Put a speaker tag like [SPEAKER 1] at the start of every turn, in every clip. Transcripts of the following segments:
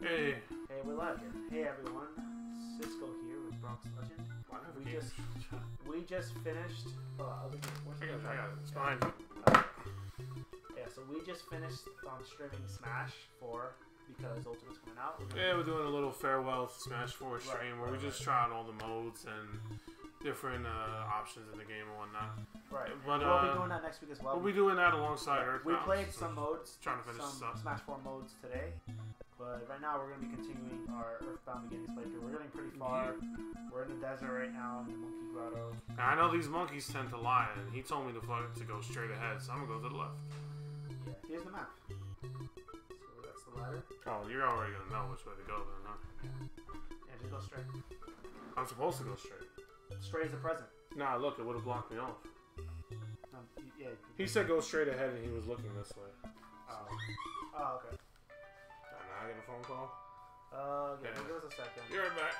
[SPEAKER 1] Hey.
[SPEAKER 2] Hey, we're live here. Hey everyone, Cisco here with Bronxlegend. We just finished. Oh, I got it.
[SPEAKER 1] It's fine.
[SPEAKER 2] Yeah, so we just finished streaming Smash 4 because Ultimate's coming out.
[SPEAKER 1] We're doing a little farewell to Smash 4 stream where we just try out all the modes and different options in the game and whatnot.
[SPEAKER 2] Right.
[SPEAKER 1] But
[SPEAKER 2] we'll be doing that next week as well.
[SPEAKER 1] We'll be doing that alongside Earthbound.
[SPEAKER 2] We played some modes,
[SPEAKER 1] trying to finish
[SPEAKER 2] some Smash 4 modes today. But right now we're going to be continuing our Earthbound Beginnings playthrough. We're getting pretty far. We're in the desert right now in the Monkey Grotto.
[SPEAKER 1] Now, I know these monkeys tend to lie, and he told me to go straight ahead, so I'm going to go to the left.
[SPEAKER 2] Yeah, here's the map. So that's the ladder.
[SPEAKER 1] Oh, you're already going to know which way to go then, huh?
[SPEAKER 2] Yeah, just go straight.
[SPEAKER 1] I'm supposed to go straight.
[SPEAKER 2] Straight as a present.
[SPEAKER 1] Nah, look, it would have blocked me off.
[SPEAKER 2] Yeah.
[SPEAKER 1] He said go straight ahead, and he was looking this way.
[SPEAKER 2] Oh, okay.
[SPEAKER 1] I get a phone call?
[SPEAKER 2] Yeah, give us a second.
[SPEAKER 1] You're right back.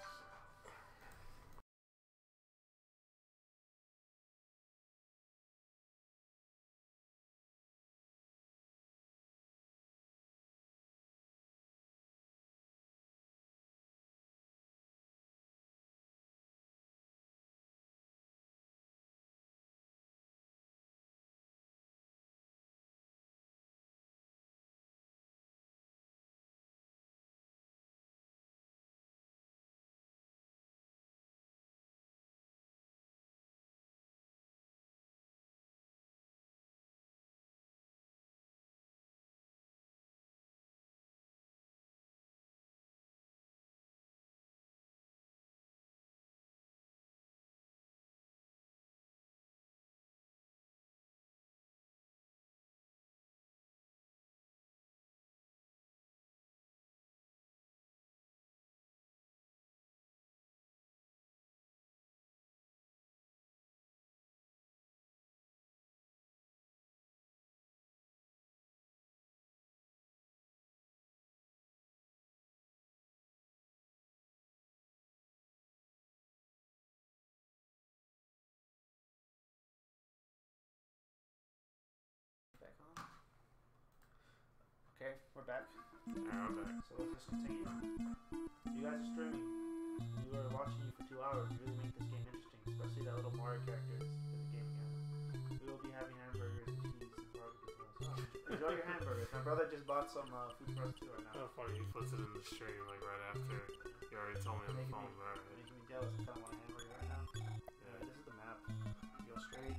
[SPEAKER 2] Okay, we're back.
[SPEAKER 1] Yeah, I'm back.
[SPEAKER 2] So let's just continue. You guys are streaming. We were watching you for 2 hours. You really make this game interesting, especially that little Mario characters in the game again. We will be having hamburgers and cheese and barbecue as well. So enjoy your hamburgers. My brother just bought some food for us too right now.
[SPEAKER 1] Oh, funny. He puts it in the stream like right after. He already told me on the phone.
[SPEAKER 2] Making me jealous. I kind of want a hamburger right now. Yeah, this is the map. You go straight.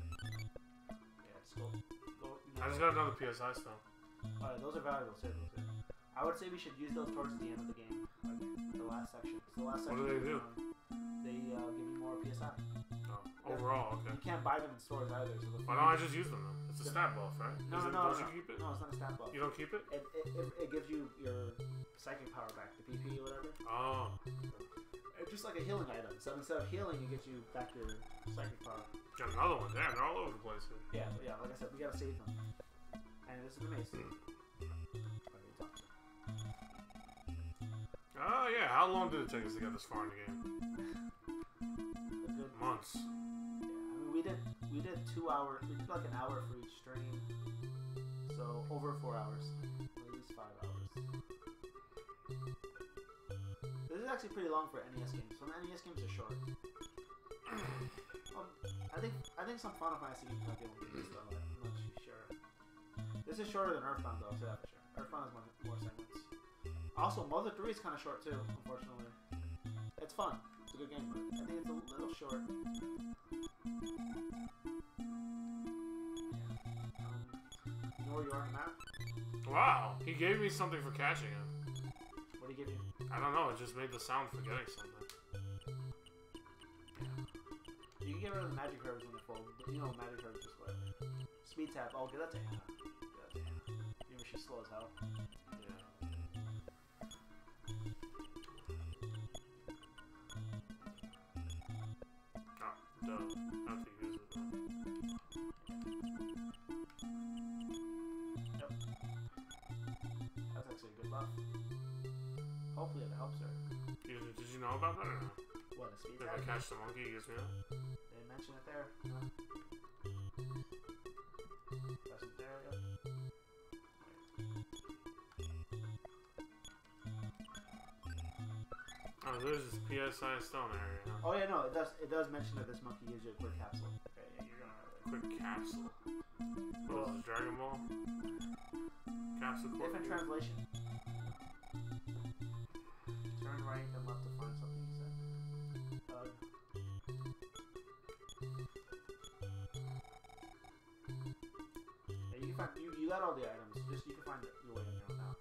[SPEAKER 2] Yeah, just go.
[SPEAKER 1] I just got another PSI still.
[SPEAKER 2] Alright, those are valuable. Save those. I would say we should use those towards the end of the game, like the last section. It's the last section.
[SPEAKER 1] What do they do?
[SPEAKER 2] They give you more PSI.
[SPEAKER 1] Oh, overall, okay.
[SPEAKER 2] You can't buy them in stores either. So
[SPEAKER 1] why don't I just use them then? It's a stat buff, right?
[SPEAKER 2] No,
[SPEAKER 1] don't you keep it?
[SPEAKER 2] No, it's not a stat buff.
[SPEAKER 1] You don't keep it?
[SPEAKER 2] It gives you your psychic power back, the PP or whatever.
[SPEAKER 1] Oh.
[SPEAKER 2] It's just like a healing item. So instead of healing, it gets you back your psychic power.
[SPEAKER 1] Got another one. Damn, they're all over the place here.
[SPEAKER 2] Yeah, like I said, we gotta save them. And this is the mace.
[SPEAKER 1] Oh yeah, how long did it take us to get this far in the game?
[SPEAKER 2] A good
[SPEAKER 1] months.
[SPEAKER 2] Yeah, I mean we did 2 hours. We did like an hour for each stream, so over 4 hours, at least 5 hours. This is actually pretty long for NES games. Some NES games are short. I think some Final Fantasy games might be able to do this though. I'm not too sure. This is shorter than Earthbound though, so that's for sure. Earthbound has more segments. Also, Mother 3 is kind of short too, unfortunately. It's fun. It's a good game, but I think it's a little short. You know where you are on the map?
[SPEAKER 1] Wow, he gave me something for catching him.
[SPEAKER 2] What did he give you?
[SPEAKER 1] I don't know, it just made the sound for getting something.
[SPEAKER 2] You can get rid of the magic herbs when they're full, but you know magic herbs just whatever. Speed tap. Oh, get that to Hannah. Maybe she's slow as hell. Yep. That's actually a good buff. Hopefully it helps her.
[SPEAKER 1] Did you know about that or no?
[SPEAKER 2] What, a speed
[SPEAKER 1] If
[SPEAKER 2] tap?
[SPEAKER 1] I catch the monkey, he gives me that?
[SPEAKER 2] They didn't mention it there. No. Press it there, yep.
[SPEAKER 1] Oh, there's this PSI stone area. Huh?
[SPEAKER 2] Oh yeah, no, it does mention that this monkey gives you a quick capsule. Okay, yeah, you're gonna.
[SPEAKER 1] Quick capsule. What is it, Dragon Ball? Capsule core.
[SPEAKER 2] Different translation. Turn right and left to find something. He said. Yeah, you can find you got all the items. Just you can find your way in there now.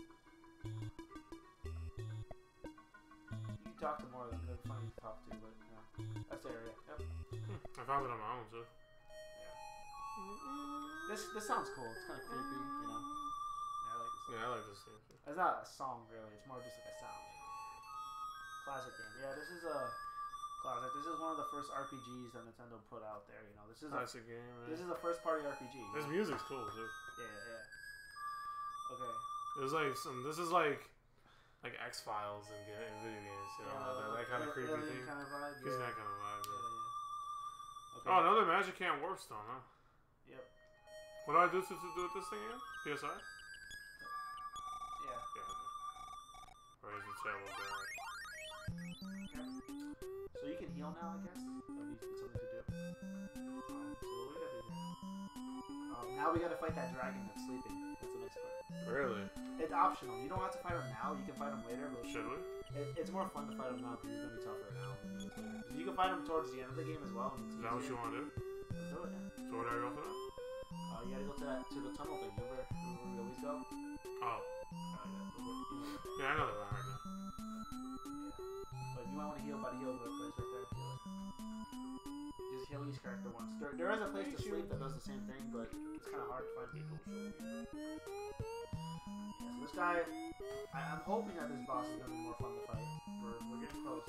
[SPEAKER 2] You can talk to more of them. They're funny to talk to, but yeah, that's the area. Yep.
[SPEAKER 1] I found it on my own too.
[SPEAKER 2] This sounds cool. It's kind of creepy, you know. Yeah, I like this.
[SPEAKER 1] Yeah, I like this thing.
[SPEAKER 2] It's not a song really. It's more just like a sound. Classic game. Yeah, this is a classic. This is one of the first RPGs that Nintendo put out there. You know, this is
[SPEAKER 1] classic game. Man.
[SPEAKER 2] This is a first party RPG.
[SPEAKER 1] This music's cool too.
[SPEAKER 2] Yeah. Okay.
[SPEAKER 1] It was like this is like X-Files in video games. You know, that kind of creepy thing.
[SPEAKER 2] Kind of vibe.
[SPEAKER 1] Gives that kind of vibe.
[SPEAKER 2] Yeah. Okay.
[SPEAKER 1] Oh, another Magic Can Warp Stone, huh?
[SPEAKER 2] Yep.
[SPEAKER 1] What do I do to do with this thing again? PSI?
[SPEAKER 2] Yeah.
[SPEAKER 1] Where's the table guy?
[SPEAKER 2] Okay. So you can heal now, I guess. That'd be something to do. So what we gotta do here? Now we gotta fight that dragon that's sleeping. That's the next part.
[SPEAKER 1] Really?
[SPEAKER 2] It's optional. You don't have to fight him now. You can fight him later. But
[SPEAKER 1] should we?
[SPEAKER 2] It's more fun to fight him now because he's gonna be tougher now than he is later. You can fight him towards the end of the game as well.
[SPEAKER 1] Is that what you want to do?
[SPEAKER 2] Let's do it. Yeah.
[SPEAKER 1] So where do I go for that?
[SPEAKER 2] You gotta go to the tunnel thing. Remember where we always go?
[SPEAKER 1] Oh. Yeah, I know that right now.
[SPEAKER 2] But you might want to heal by the heal place right there. Heal it. Just heal each character once. There is a place to sleep that does the same thing, but it's kind of hard to find people. So this guy, I'm hoping that this boss is gonna be more fun to fight. We're getting close.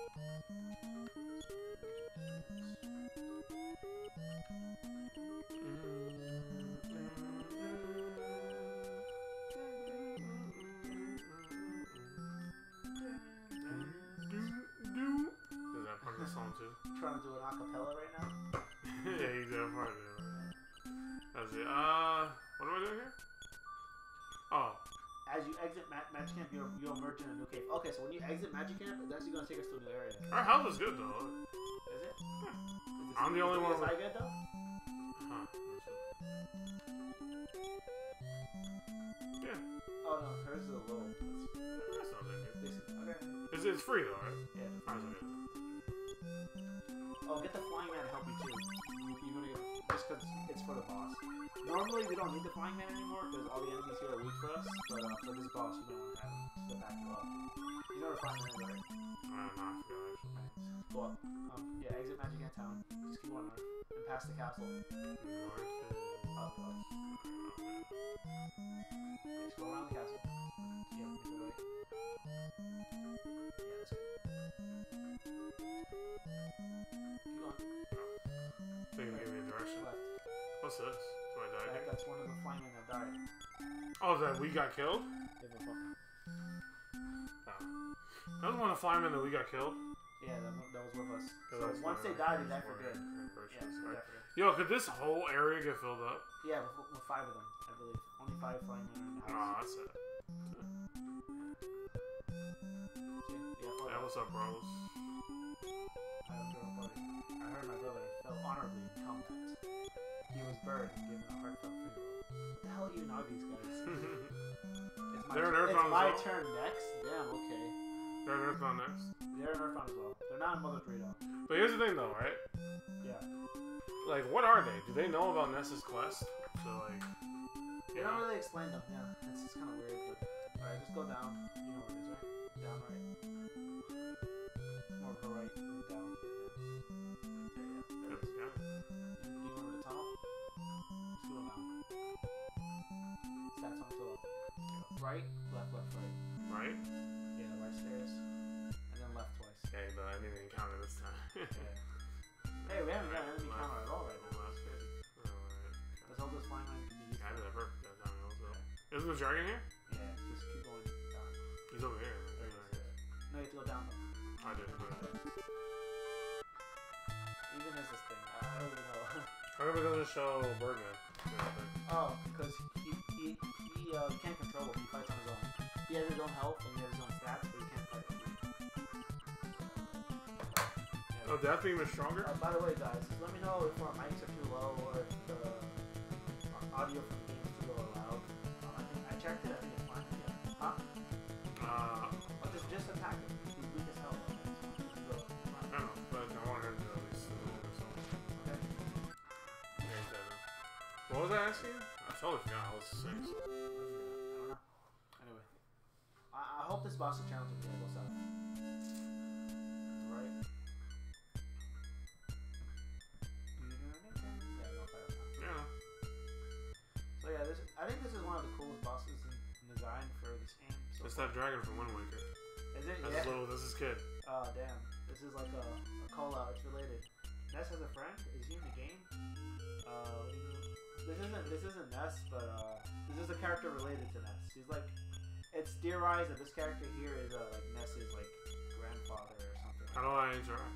[SPEAKER 1] Is that part of the song too?
[SPEAKER 2] Trying to do an acapella right now.
[SPEAKER 1] Yeah, he's that part of it. That's it. What am I doing here? Oh.
[SPEAKER 2] As you exit Magic Camp, you'll emerge in a new cave. Okay, so when you exit Magic Camp, it's actually gonna take us to a new area.
[SPEAKER 1] Our health is good though.
[SPEAKER 2] Is it?
[SPEAKER 1] Yeah. I'm the only one.
[SPEAKER 2] Is that good though?
[SPEAKER 1] Huh. Yeah.
[SPEAKER 2] Oh no, hers is a low.
[SPEAKER 1] That's not that good.
[SPEAKER 2] Okay.
[SPEAKER 1] It's free though, right?
[SPEAKER 2] Yeah.
[SPEAKER 1] Alright, okay.
[SPEAKER 2] Oh, get the flying man to help you too. You're gonna get just because it's for the boss. Normally we don't need the flying man anymore because all the enemies here are weak for us. But for this boss, you don't want to have him to back you up. You know where the flying man is, right?
[SPEAKER 1] Nah, I forgot actually.
[SPEAKER 2] Go up. Yeah, exit Magic Ant Town. Just keep on north and past the castle. Up. Just go around the castle. Yeah, make it right. Yeah, that's good. Keep going.
[SPEAKER 1] They can give me a direction.
[SPEAKER 2] Left.
[SPEAKER 1] What's this? Do I die again?
[SPEAKER 2] That's one of the flying men that died.
[SPEAKER 1] Oh, that we got killed?
[SPEAKER 2] They were fucking.
[SPEAKER 1] That was one of the firemen that we got killed?
[SPEAKER 2] Yeah, that was with us. So
[SPEAKER 1] was
[SPEAKER 2] once they died, they died for good. Yeah, so they died for good.
[SPEAKER 1] Yo, could this whole area get filled up?
[SPEAKER 2] Yeah, with 5 of them, I believe. Only 5 flying men in the house.
[SPEAKER 1] Aw, that's it. Yeah, what's up, bros?
[SPEAKER 2] I heard my brother fell honorably in combat. He was buried and given a heartfelt funeral. What the hell even are these guys? It's my turn next? Damn, okay.
[SPEAKER 1] They're in Earthbound next?
[SPEAKER 2] They're in Earthbound as well. They're not in Mother 3 though.
[SPEAKER 1] But here's the thing though, right?
[SPEAKER 2] Yeah.
[SPEAKER 1] Like, what are they? Do they know about Ness's quest? So, like...
[SPEAKER 2] They don't really explain them, yeah. It's just kind of weird, but... Alright, just go down. You know where it is, right? Down, right? More to the right and down.
[SPEAKER 1] Yep, yeah.
[SPEAKER 2] Do you remember the tunnel? Just go down. It's that tunnel to the left. Right, left, right.
[SPEAKER 1] Right?
[SPEAKER 2] Yeah, right stairs. And then left twice.
[SPEAKER 1] Okay, but I didn't encounter this time.
[SPEAKER 2] Yeah. Hey, we haven't got an enemy counter at all right now.
[SPEAKER 1] That's crazy. Alright.
[SPEAKER 2] Let's hope this flying man can be useful.
[SPEAKER 1] I did that perfect that time also. Is the dragon here?
[SPEAKER 2] Yeah, just keep going down.
[SPEAKER 1] He's over here.
[SPEAKER 2] No, you have to go down though.
[SPEAKER 1] I did.
[SPEAKER 2] Even as this thing, I don't even know.
[SPEAKER 1] How come it doesn't show Birdman?
[SPEAKER 2] Oh, because he can't control him. He fights on his own. He has his own health and he has his own stats, but he can't fight with you.
[SPEAKER 1] Oh, Death Beam is stronger?
[SPEAKER 2] By the way, guys, let me know if our mics are too low or if the audio from the game is too low or loud. I checked it. I think it's fine. Yeah. Huh? Just attack him. He's weak as hell.
[SPEAKER 1] I know, but I want him to at least move or something.
[SPEAKER 2] Okay.
[SPEAKER 1] Okay, he's dead. What was I asking you? I totally forgot. I was saying something.
[SPEAKER 2] I don't know. Anyway. I hope this boss is challenging the able side. Right?
[SPEAKER 1] Yeah.
[SPEAKER 2] So yeah, I think this is one of the coolest bosses in design for this game. So
[SPEAKER 1] it's that dragon from Wind Waker.
[SPEAKER 2] Is it?
[SPEAKER 1] That's this is kid.
[SPEAKER 2] Oh damn. This is like a call out, it's related. Ness has a friend? Is he in the game? This isn't Ness, but this is a character related to Ness. He's like, it's theorized that this character here is like Ness's like grandfather or something.
[SPEAKER 1] How do I interact?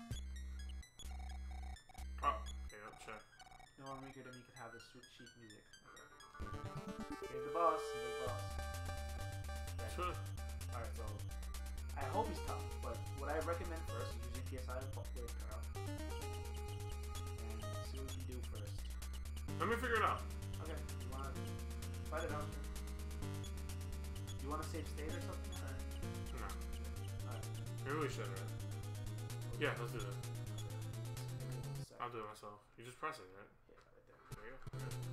[SPEAKER 1] Oh, okay, I'll check.
[SPEAKER 2] No one weaker than me could have this sweet sheet music. Okay. Here's the boss, big boss. Okay. Alright, so I hope he's tough, but what I recommend first is using PSI with Carl. And see what we can do first.
[SPEAKER 1] Let me figure it out.
[SPEAKER 2] Okay, you wanna fight it out? You wanna save state or something? Or?
[SPEAKER 1] No.
[SPEAKER 2] Alright.
[SPEAKER 1] Maybe we should, right? Yeah, let's do that.
[SPEAKER 2] Okay.
[SPEAKER 1] I'll do it myself. You just press it, right?
[SPEAKER 2] Yeah, right there.
[SPEAKER 1] There you go. Okay.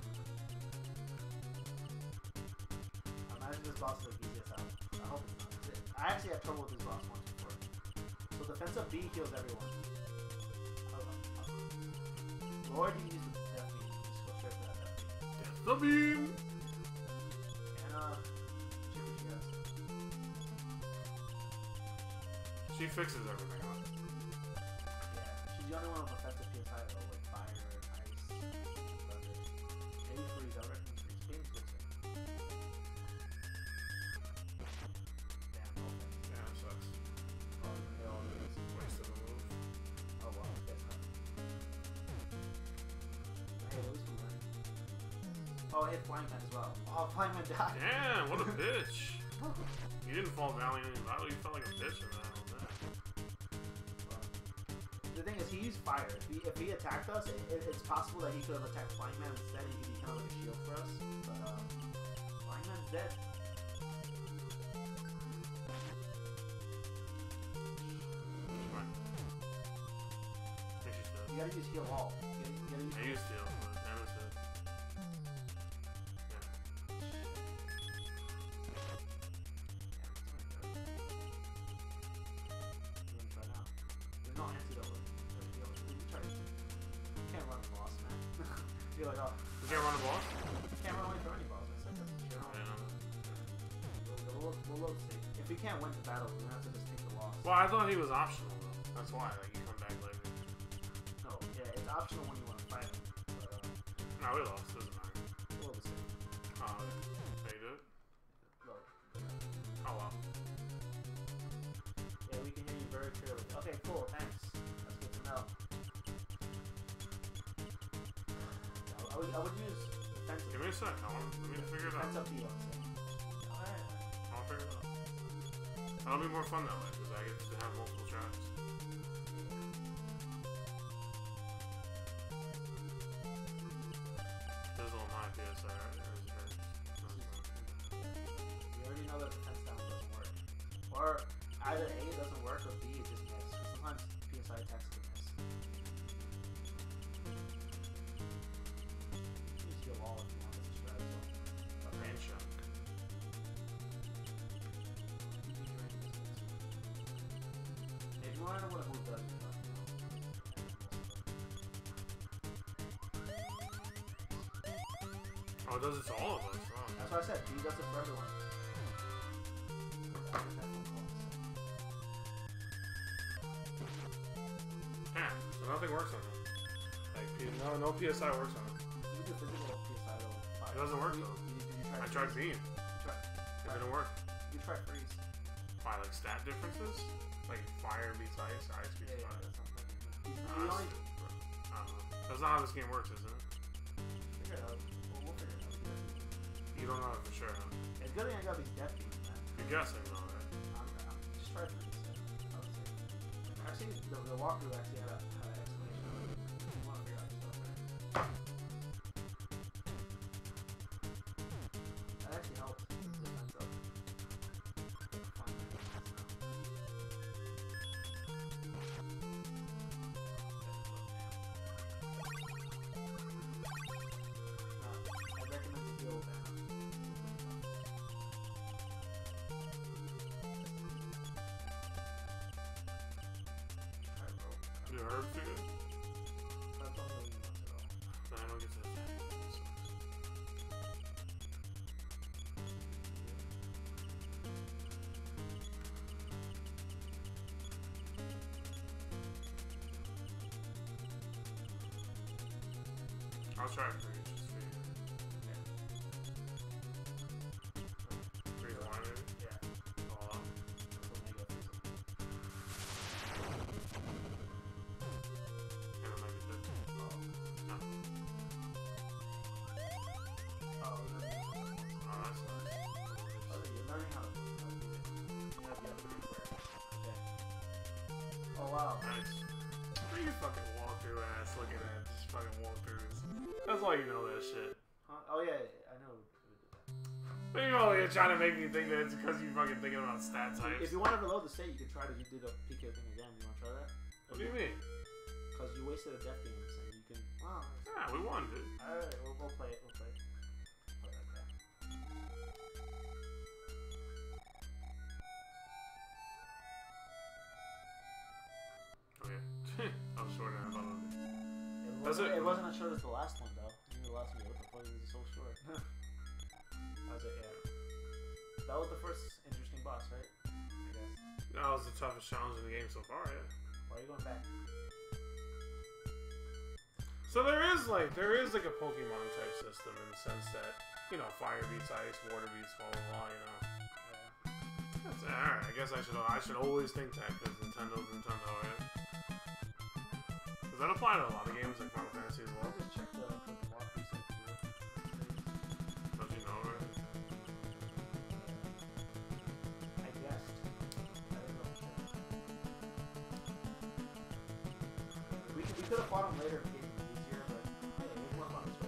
[SPEAKER 2] Imagine this boss is like easiest out. I hope it's not. I actually had trouble with this boss once before. So defensive B heals everyone. Or you can use the death beam. Just go straight for that death beam.
[SPEAKER 1] Death beam!
[SPEAKER 2] And shit what she has.
[SPEAKER 1] She fixes everything, huh?
[SPEAKER 2] Yeah, she's the only one with offensive PSI though, like fire, ice, thunder. Maybe freeze, I reckon freeze. Beam's good too. Damn, no offense.
[SPEAKER 1] Yeah, that sucks.
[SPEAKER 2] Oh, you can hit all of this.
[SPEAKER 1] Wasted a move.
[SPEAKER 2] Oh wow, that's not. Hey, at least we win. Oh, it hit Flying Man as well. Oh, Flying Man died.
[SPEAKER 1] Damn, what a bitch. You didn't fall valiantly in battle, you felt like a bitch in that.
[SPEAKER 2] The thing is, he used fire. If he attacked us, it's possible that he could have attacked Flying Man instead. He could be kind of like a shield for us. But Flying Man's dead.
[SPEAKER 1] Right. I think she's dead.
[SPEAKER 2] You gotta use heal all.
[SPEAKER 1] I used to, but Anna's dead.
[SPEAKER 2] There's no antidote. You can't run a boss, man. You're like, oh.
[SPEAKER 1] You can't run a boss?
[SPEAKER 2] You can't run away from any boss. We'll load save. If we can't win the battle, we're gonna have to just take the loss.
[SPEAKER 1] Well, I thought he was optional, though. That's why, like, you come back later.
[SPEAKER 2] No, yeah, it's optional when you want to fight him. But,
[SPEAKER 1] No, we lost. Doesn't matter.
[SPEAKER 2] we'll load the save.
[SPEAKER 1] Oh, okay. You do it?
[SPEAKER 2] Load.
[SPEAKER 1] Oh, wow.
[SPEAKER 2] Yeah, we can hear you very clearly. Okay, cool, thanks. That's good to know. Yeah, I would use defensive.
[SPEAKER 1] Give me a sec. Let me figure it out.
[SPEAKER 2] Defensive heal. Alright.
[SPEAKER 1] I'll figure it out. That'll be more fun that way, because I get to have multiple tries. This is all my PSI, right?
[SPEAKER 2] You already know that defense down doesn't work. Or either A, it doesn't work, or B, it just misses. Sometimes PSI attacks can miss. You just heal all if you want this to spread as well.
[SPEAKER 1] A pain shot.
[SPEAKER 2] If you want to know what a move does, you know.
[SPEAKER 1] Oh, it does it to all of us. Oh.
[SPEAKER 2] That's what I said. B does it for everyone.
[SPEAKER 1] Yeah, so nothing works on it. Like, no PSI works on it.
[SPEAKER 2] You do physical PSI though.
[SPEAKER 1] It doesn't work though.
[SPEAKER 2] Did you try
[SPEAKER 1] I tried
[SPEAKER 2] freeze?
[SPEAKER 1] beam. It didn't work.
[SPEAKER 2] You tried freeze.
[SPEAKER 1] Why, like stat differences? Like fire beats ice, ice beats
[SPEAKER 2] Yeah,
[SPEAKER 1] fire.
[SPEAKER 2] that's not
[SPEAKER 1] I
[SPEAKER 2] you only
[SPEAKER 1] don't know. That's not how this game works, isn't it?
[SPEAKER 2] figure it out. We'll figure it out.
[SPEAKER 1] You don't know it for sure, huh?
[SPEAKER 2] It's good thing I got these death beams, man.
[SPEAKER 1] You're guessing though, right?
[SPEAKER 2] I'm just trying to freeze. I would say. I've seen the walkthrough actually had an explanation of it. You want to figure out yourself, right? That actually helps. It's a defense up. Fine. I recommend the old banner.
[SPEAKER 1] The herbs are good.
[SPEAKER 2] That's all the ones at all.
[SPEAKER 1] No, I don't get to that. I'll try it for you. Just for you. Freeze wine, maybe?
[SPEAKER 2] Yeah.
[SPEAKER 1] All out.
[SPEAKER 2] That's what Mega freeze them.
[SPEAKER 1] And it might be good.
[SPEAKER 2] Oh.
[SPEAKER 1] No.
[SPEAKER 2] Oh, we're learning how to do it.
[SPEAKER 1] Oh, that's nice.
[SPEAKER 2] Oh, you're learning how to do it. You have the other thing for it. Okay. Oh, wow.
[SPEAKER 1] Nice. Look at your fucking walkthrough ass looking at just fucking walkthroughs. That's why you know that shit.
[SPEAKER 2] Huh? Oh, yeah, I know. We did that.
[SPEAKER 1] But you're only trying to make me think that it's because you're fucking thinking about stat types.
[SPEAKER 2] If you want to reload the state, you can try to do the PK thing again. You want to try that?
[SPEAKER 1] What do you mean?
[SPEAKER 2] Because you wasted a death game, so you can. Wow.
[SPEAKER 1] Yeah, we won, dude.
[SPEAKER 2] Alright, we'll play it. We'll play it. Play like that.
[SPEAKER 1] Okay. I was short enough.
[SPEAKER 2] It wasn't as short as the last one, though. The last one, what the fuck is it so short? That was it, yeah. That was the first interesting boss, right? I guess.
[SPEAKER 1] That was the toughest challenge in the game so far, yeah.
[SPEAKER 2] Why are you going back?
[SPEAKER 1] So there is like a Pokemon type system in the sense that, you know, fire beats ice, water beats blah blah blah, you know.
[SPEAKER 2] Yeah.
[SPEAKER 1] That's alright. I guess I should always think that because Nintendo's Nintendo, right? Does that apply to a lot of games like Final Fantasy as well?
[SPEAKER 2] I'll just check the walkthrough set to do it.
[SPEAKER 1] Don't you know, right?
[SPEAKER 2] I guessed. I didn't know. We could have fought him later if it was easier, but hey, it was more fun this way.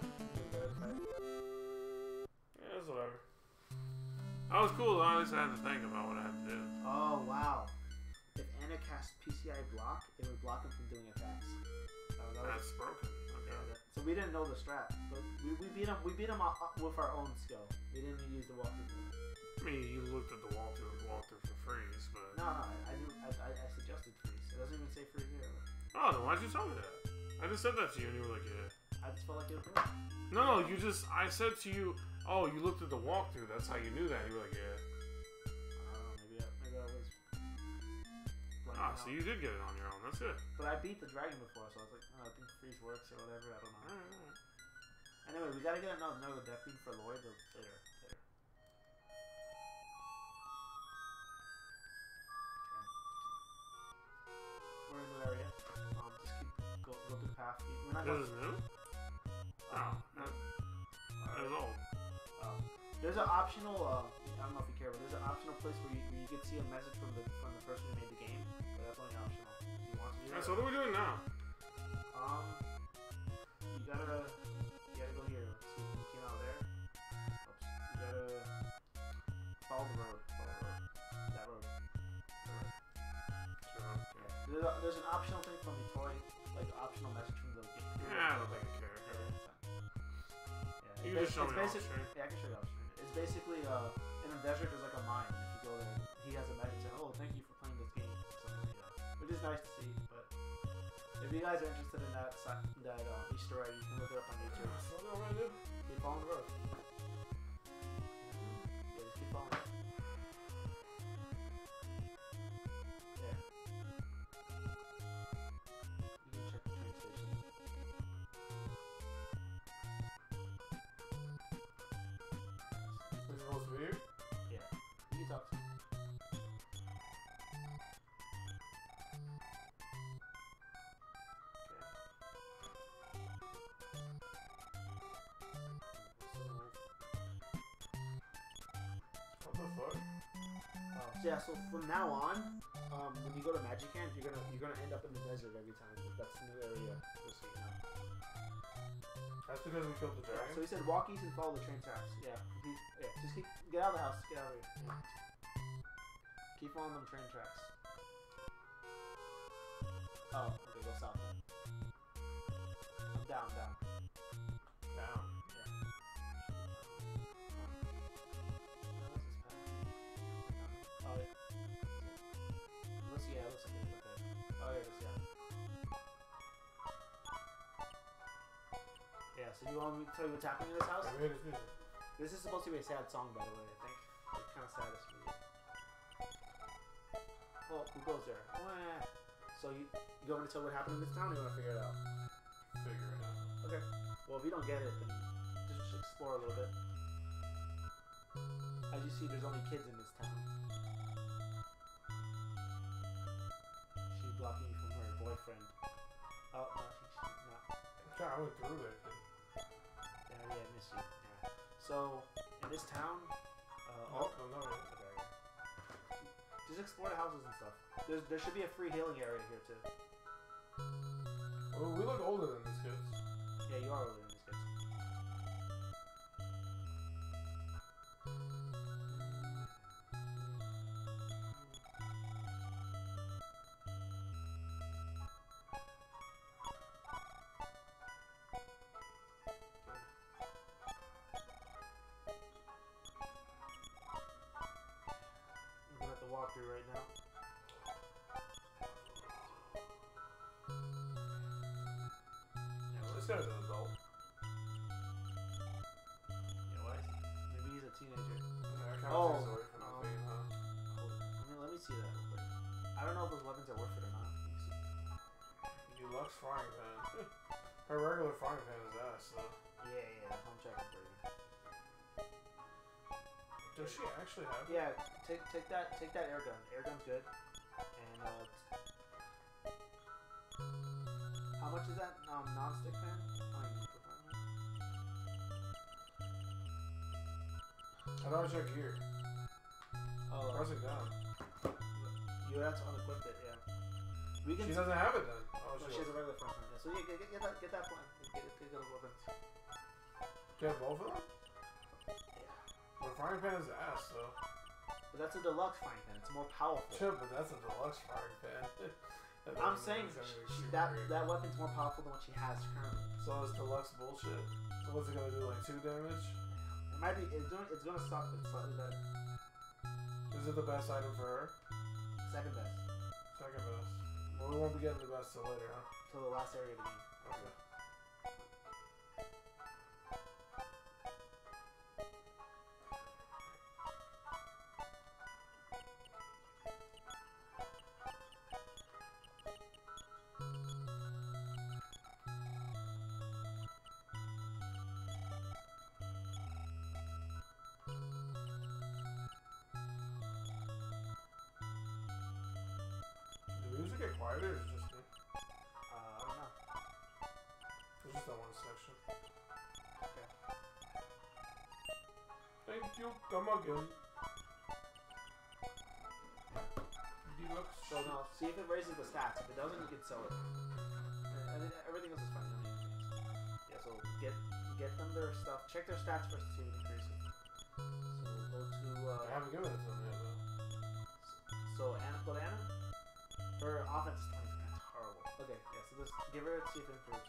[SPEAKER 1] Yeah, it's whatever. That was cool though. At least I had to think about what I had to do.
[SPEAKER 2] Oh, wow. If Anna cast PCI block, it would block him from doing attacks.
[SPEAKER 1] That's broken. Okay.
[SPEAKER 2] So we didn't know the strat, but we beat him with our own skill. We didn't use the walkthrough.
[SPEAKER 1] I mean, you looked at the walkthrough for freeze, but.
[SPEAKER 2] No, I suggested freeze. It doesn't even say freeze here.
[SPEAKER 1] Oh, then why'd you tell me that? I just said that to you and you were like, yeah.
[SPEAKER 2] I just felt like it was good.
[SPEAKER 1] No, I said to you, oh, you looked at the walkthrough, that's how you knew that. You were like, yeah.
[SPEAKER 2] I don't know, maybe I was.
[SPEAKER 1] So you did get it on your own, that's it.
[SPEAKER 2] But I beat the dragon before, so I was like, oh, I think freeze works or whatever, I don't know.
[SPEAKER 1] Alright.
[SPEAKER 2] Anyway, we gotta get another death beam for Lloyd later. Okay. We're in the area. Just go through the path. We're not
[SPEAKER 1] This is new? Oh,
[SPEAKER 2] no.
[SPEAKER 1] that is old.
[SPEAKER 2] There's an optional. I don't know if you care, but there's an optional place where you can see a message from the person who made the game. But that's only optional. Do you want to do that?
[SPEAKER 1] So what are we doing now?
[SPEAKER 2] You gotta go here. See, you came out there. Oops. You gotta follow the road. That road.
[SPEAKER 1] Sure.
[SPEAKER 2] Yeah. There's an optional thing from the toy, like an optional message from the game.
[SPEAKER 1] Yeah, I don't think I care.
[SPEAKER 2] Yeah.
[SPEAKER 1] You can just show me off screen.
[SPEAKER 2] Yeah, I can show you off screen. It's basically in the desert. There's like a mine. If you go there, he has a message saying, "Oh, thank you for playing this game," or something like that, which is nice to see. But if you guys are interested in that Easter egg, you can look it up on YouTube. Keep following the road. Yeah, just keep following it. Yeah. You can check the train station.
[SPEAKER 1] Is it supposed to be here?
[SPEAKER 2] Yeah. You can talk to him.
[SPEAKER 1] What the fuck?
[SPEAKER 2] So yeah, so from now on, when you go to Magic Camp, you're gonna end up in the desert every time. That's a new area. You'll see now.
[SPEAKER 1] That's because we killed the
[SPEAKER 2] Yeah,
[SPEAKER 1] dragon.
[SPEAKER 2] so he said walk east and follow the train tracks. Yeah. Just get out of the house. Get out of here. Yeah. Keep following them train tracks. Oh, okay, go south then. I'm down.
[SPEAKER 1] Down.
[SPEAKER 2] Yeah. Oh, yeah. Looks like it's okay. Oh, yeah, yeah. Yeah, so you want me to tell you what's happening in this house?
[SPEAKER 1] I made this music.
[SPEAKER 2] This is supposed to be a sad song, by the way, I think. It's kind of sad, this music. Oh, who goes there? Wah. So you want me to tell what happened in this town, or you want to figure it out?
[SPEAKER 1] Figure it out.
[SPEAKER 2] Okay. Well, if you don't get it, then just explore a little bit. As you see, there's only kids in this town. She's blocking you from her boyfriend. Oh, no, she's not.
[SPEAKER 1] I went through it.
[SPEAKER 2] Yeah, I miss you. Yeah. So, in this town,
[SPEAKER 1] No.
[SPEAKER 2] okay. Just explore the houses and stuff. There should be a free healing area here too.
[SPEAKER 1] Well, we look older than these kids.
[SPEAKER 2] Yeah, you are older than these kids. I'm gonna have to walk through right now.
[SPEAKER 1] This guy's an adult.
[SPEAKER 2] Yeah, what? Maybe he's a teenager.
[SPEAKER 1] I kind of
[SPEAKER 2] Oh,
[SPEAKER 1] feel sorry for nothing, huh?
[SPEAKER 2] Let me see that real quick. I don't know if those weapons are worth it or not.
[SPEAKER 1] Deluxe frying pan. Her regular frying pan is ass, though.
[SPEAKER 2] Yeah, I'm checking for you.
[SPEAKER 1] Does she actually have it?
[SPEAKER 2] Yeah, take that air gun. Air gun's good. And how much is that non-stick pan?
[SPEAKER 1] How do I check here?
[SPEAKER 2] Oh,
[SPEAKER 1] Press it down.
[SPEAKER 2] you have to unequip it. Yeah. We can.
[SPEAKER 1] She doesn't have it then. Oh,
[SPEAKER 2] No, she has a regular front pan. Yeah. So yeah, get that plan. Get those weapons.
[SPEAKER 1] Get both of them?
[SPEAKER 2] Yeah.
[SPEAKER 1] The frying pan is ass, though.
[SPEAKER 2] But that's a deluxe frying pan. It's more powerful.
[SPEAKER 1] Sure, but that's a deluxe frying pan.
[SPEAKER 2] I'm saying that weapon's more powerful than what she has currently.
[SPEAKER 1] So it's deluxe bullshit. So what's it gonna do? Like 2 damage?
[SPEAKER 2] It might be. It's gonna suck, but it's slightly better.
[SPEAKER 1] Is it the best item for her?
[SPEAKER 2] Second best.
[SPEAKER 1] Second best. Well, we won't be getting the best till later, huh?
[SPEAKER 2] Till the last area of the game.
[SPEAKER 1] Okay. Did the music get quieter or is it just me?
[SPEAKER 2] I don't know.
[SPEAKER 1] It's just that one section.
[SPEAKER 2] Okay.
[SPEAKER 1] Thank you, come again. Deluxe.
[SPEAKER 2] So now, see if it raises the stats. If it doesn't, you can sell it. Everything else is fine. Yeah. So get them their stuff. Check their stats first to see if it increases. So go to.
[SPEAKER 1] I haven't given it to them yet, though.
[SPEAKER 2] So Anna, go to Anna. Her offense is 20. That's horrible. Okay. Yeah. So just give her it. See if it improves.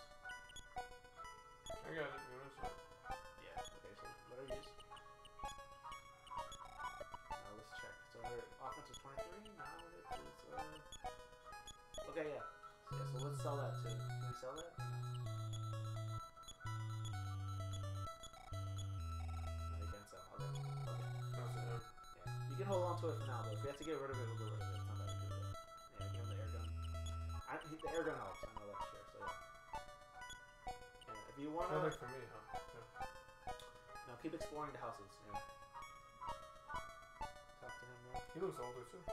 [SPEAKER 1] I got it. Give it a shot.
[SPEAKER 2] Yeah. Okay. So let her use. Now let's check. So her offense is 23. Now it is. Okay. Yeah. So let's sell that too. Can we sell that? No, you can't sell. Okay.
[SPEAKER 1] That's it.
[SPEAKER 2] Yeah. You can hold on to it for now, though. If we have to get rid of it, we'll get rid of it. It's not that big of a deal. Yeah, give him the air gun. The air gun helps. I know that for sure. So yeah. If you wanna.
[SPEAKER 1] Perfect for me, huh? Yeah.
[SPEAKER 2] Now keep exploring the houses. Yeah. Talk to him more.
[SPEAKER 1] He looks older, too.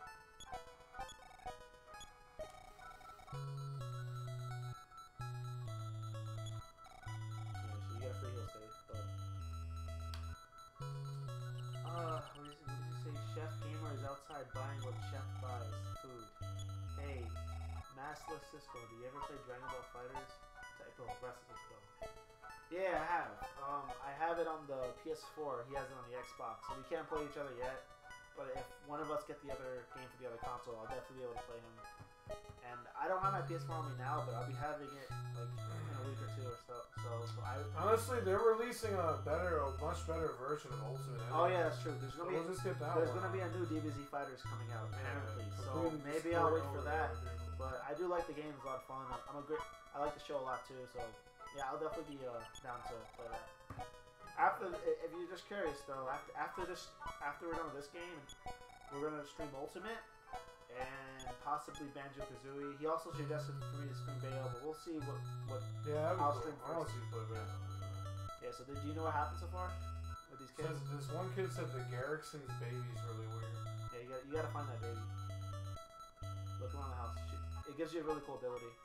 [SPEAKER 2] Yeah, so you get a free heal save, but what did he say? Chef Gamer is outside buying what Chef buys. Food. Hey, maskless Cisco, do you ever play Dragon Ball Fighters? Type of rest of Cisco. Yeah, I have. I have it on the PS4. He has it on the Xbox. So we can't play each other yet. But if one of us get the other game for the other console, I'll definitely be able to play him. And I don't have my PS4 on me now, but I'll be having it like in a week or two or so. So I
[SPEAKER 1] honestly, they're releasing a much better version of Ultimate.
[SPEAKER 2] Oh yeah, that's true. There's gonna
[SPEAKER 1] there's
[SPEAKER 2] gonna be a new DBZ Fighters coming out apparently. So maybe I'll wait for that. But I do like the game. It's a lot of fun. I like the show a lot too. So yeah, I'll definitely be down to play that. If you're just curious though, after we're done with this game, we're gonna stream Ultimate and possibly Banjo-Kazooie. He also suggested for me to stream Bayo, but we'll see what I'll stream first.
[SPEAKER 1] I want to see you play Bayo.
[SPEAKER 2] Yeah. So do you know what happened so far with these kids?
[SPEAKER 1] This one kid said the Garrickson's baby's really weird.
[SPEAKER 2] Yeah, you gotta find that baby. Look around the house. It gives you a really cool ability.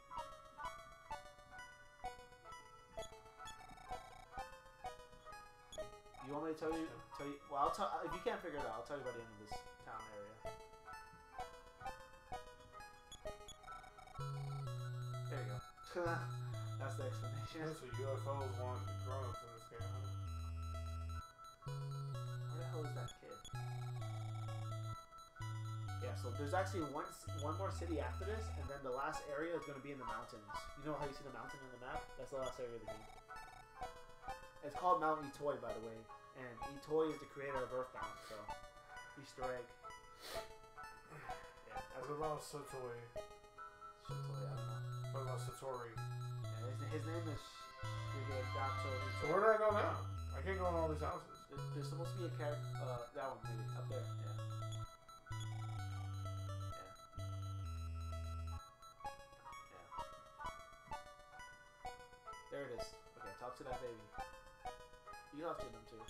[SPEAKER 2] You want me to tell you? Well, if you can't figure it out, I'll tell you by the end of this town area. There you go. That's the explanation.
[SPEAKER 1] That's what UFOs want grown-ups in this game, huh?
[SPEAKER 2] Where the hell is that kid? Yeah, so there's actually one more city after this, and then the last area is going to be in the mountains. You know how you see the mountain on the map? That's the last area of the game. It's called Mount Etoy, by the way. And Etoy is the creator of Earthbound, so Easter egg. Yeah,
[SPEAKER 1] what about Satori?
[SPEAKER 2] Satori, I don't know.
[SPEAKER 1] What about Satori?
[SPEAKER 2] Yeah, his name is Shigedato.
[SPEAKER 1] So where do I go now? I can't go in all these houses.
[SPEAKER 2] There's supposed to be a character, that one maybe, up there, yeah. There it is. Okay, talk to that baby. You talk to them too.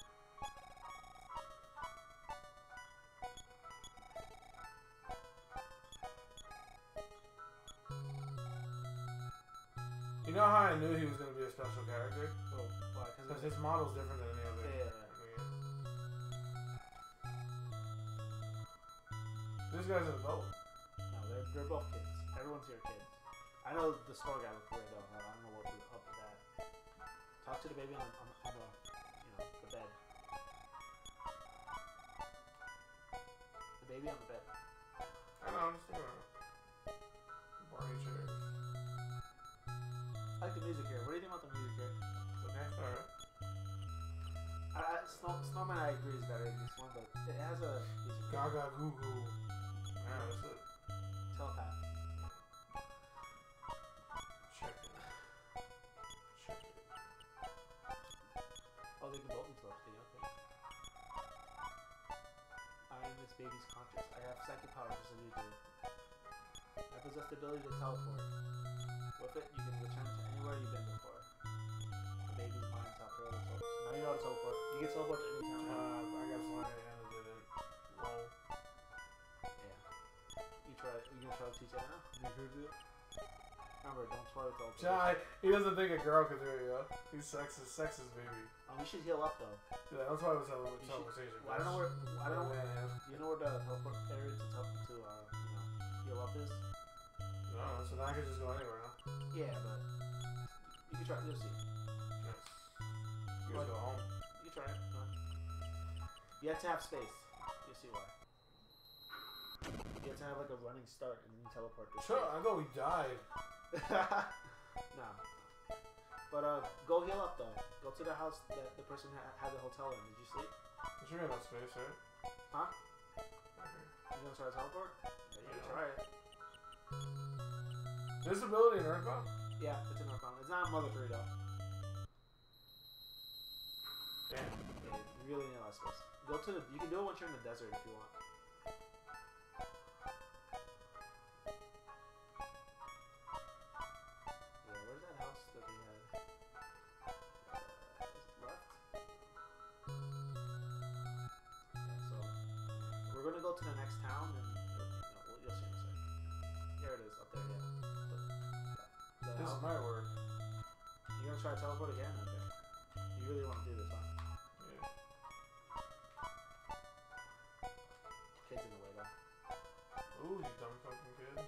[SPEAKER 1] You know how I knew he was going to be a special character?
[SPEAKER 2] Oh, why?
[SPEAKER 1] Because his model's different than any other.
[SPEAKER 2] Yeah.
[SPEAKER 1] This guy's an adult.
[SPEAKER 2] No, they're both kids. Everyone's here kids. I know the store guy looked weird though. I don't know what's up with that. Talk to the baby on the the bed. The baby on the bed.
[SPEAKER 1] I know, I'm just Barney chairs.
[SPEAKER 2] I like the music here. What do you think about the music here?
[SPEAKER 1] It's okay. Alright.
[SPEAKER 2] Snowman I agree is better than this one, but it has a music.
[SPEAKER 1] Gaga goo goo. Man, that's it.
[SPEAKER 2] Telepath.
[SPEAKER 1] Check it.
[SPEAKER 2] Oh, they can both be telepathy, okay. I am this baby's conscious. I have psychic powers just as you do. I possess the ability to teleport. With it, you can return to anywhere you've been before. The baby's mind top her to teleport. Now you know how to teleport. You can teleport to any town.
[SPEAKER 1] I guess one Anna didn't. Lol.
[SPEAKER 2] Yeah. You gonna try to teach Anna? You could do it? Remember, don't try to teleport.
[SPEAKER 1] Jai, he doesn't think a girl could do it, yo. He's sexist baby.
[SPEAKER 2] You should heal up though.
[SPEAKER 1] Yeah, that's why I was having a conversation.
[SPEAKER 2] Well, I don't know where. You know where the teleport area to heal up is?
[SPEAKER 1] No, so now I can just go anywhere now.
[SPEAKER 2] Yeah, but you can try. You'll see.
[SPEAKER 1] Yes. You can go home.
[SPEAKER 2] You can try it. No. You have to have space. You'll see why. You have to have like a running start and then you teleport.
[SPEAKER 1] Sure, I thought we died.
[SPEAKER 2] No. But go heal up though. Go to the house that the person had the hotel in. Did you sleep?
[SPEAKER 1] You sure you have enough space, right?
[SPEAKER 2] Huh?
[SPEAKER 1] Okay.
[SPEAKER 2] You gonna try to teleport? Yeah, you can try it.
[SPEAKER 1] This ability in Earthbound?
[SPEAKER 2] Yeah, it's in Earthbound. It's not Mother 3 though.
[SPEAKER 1] Damn.
[SPEAKER 2] Yeah, you really need a lot of space. Go to the. You can do it once you're in the desert if you want. Yeah, where's that house that we had? Is it left? Yeah, so we're gonna go to the next town and you'll see in a second. There it is, up there. Yeah.
[SPEAKER 1] This might work.
[SPEAKER 2] You gonna try to teleport again? Okay. You really want to do this, huh?
[SPEAKER 1] Yeah.
[SPEAKER 2] Kid's in the way though.
[SPEAKER 1] Ooh, you dumb fucking kid.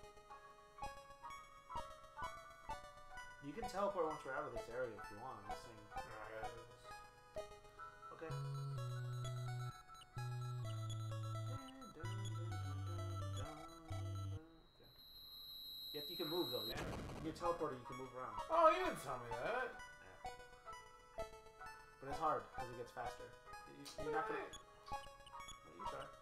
[SPEAKER 2] You can teleport once we're out of this area if you want. I'm just saying.
[SPEAKER 1] Nah, I gotta do this.
[SPEAKER 2] Okay. Yep, you can move though. Yeah. You can teleport or you can move around.
[SPEAKER 1] Oh, you didn't tell me that.
[SPEAKER 2] Yeah. But it's hard because it gets faster. You're not gonna. Well, you try.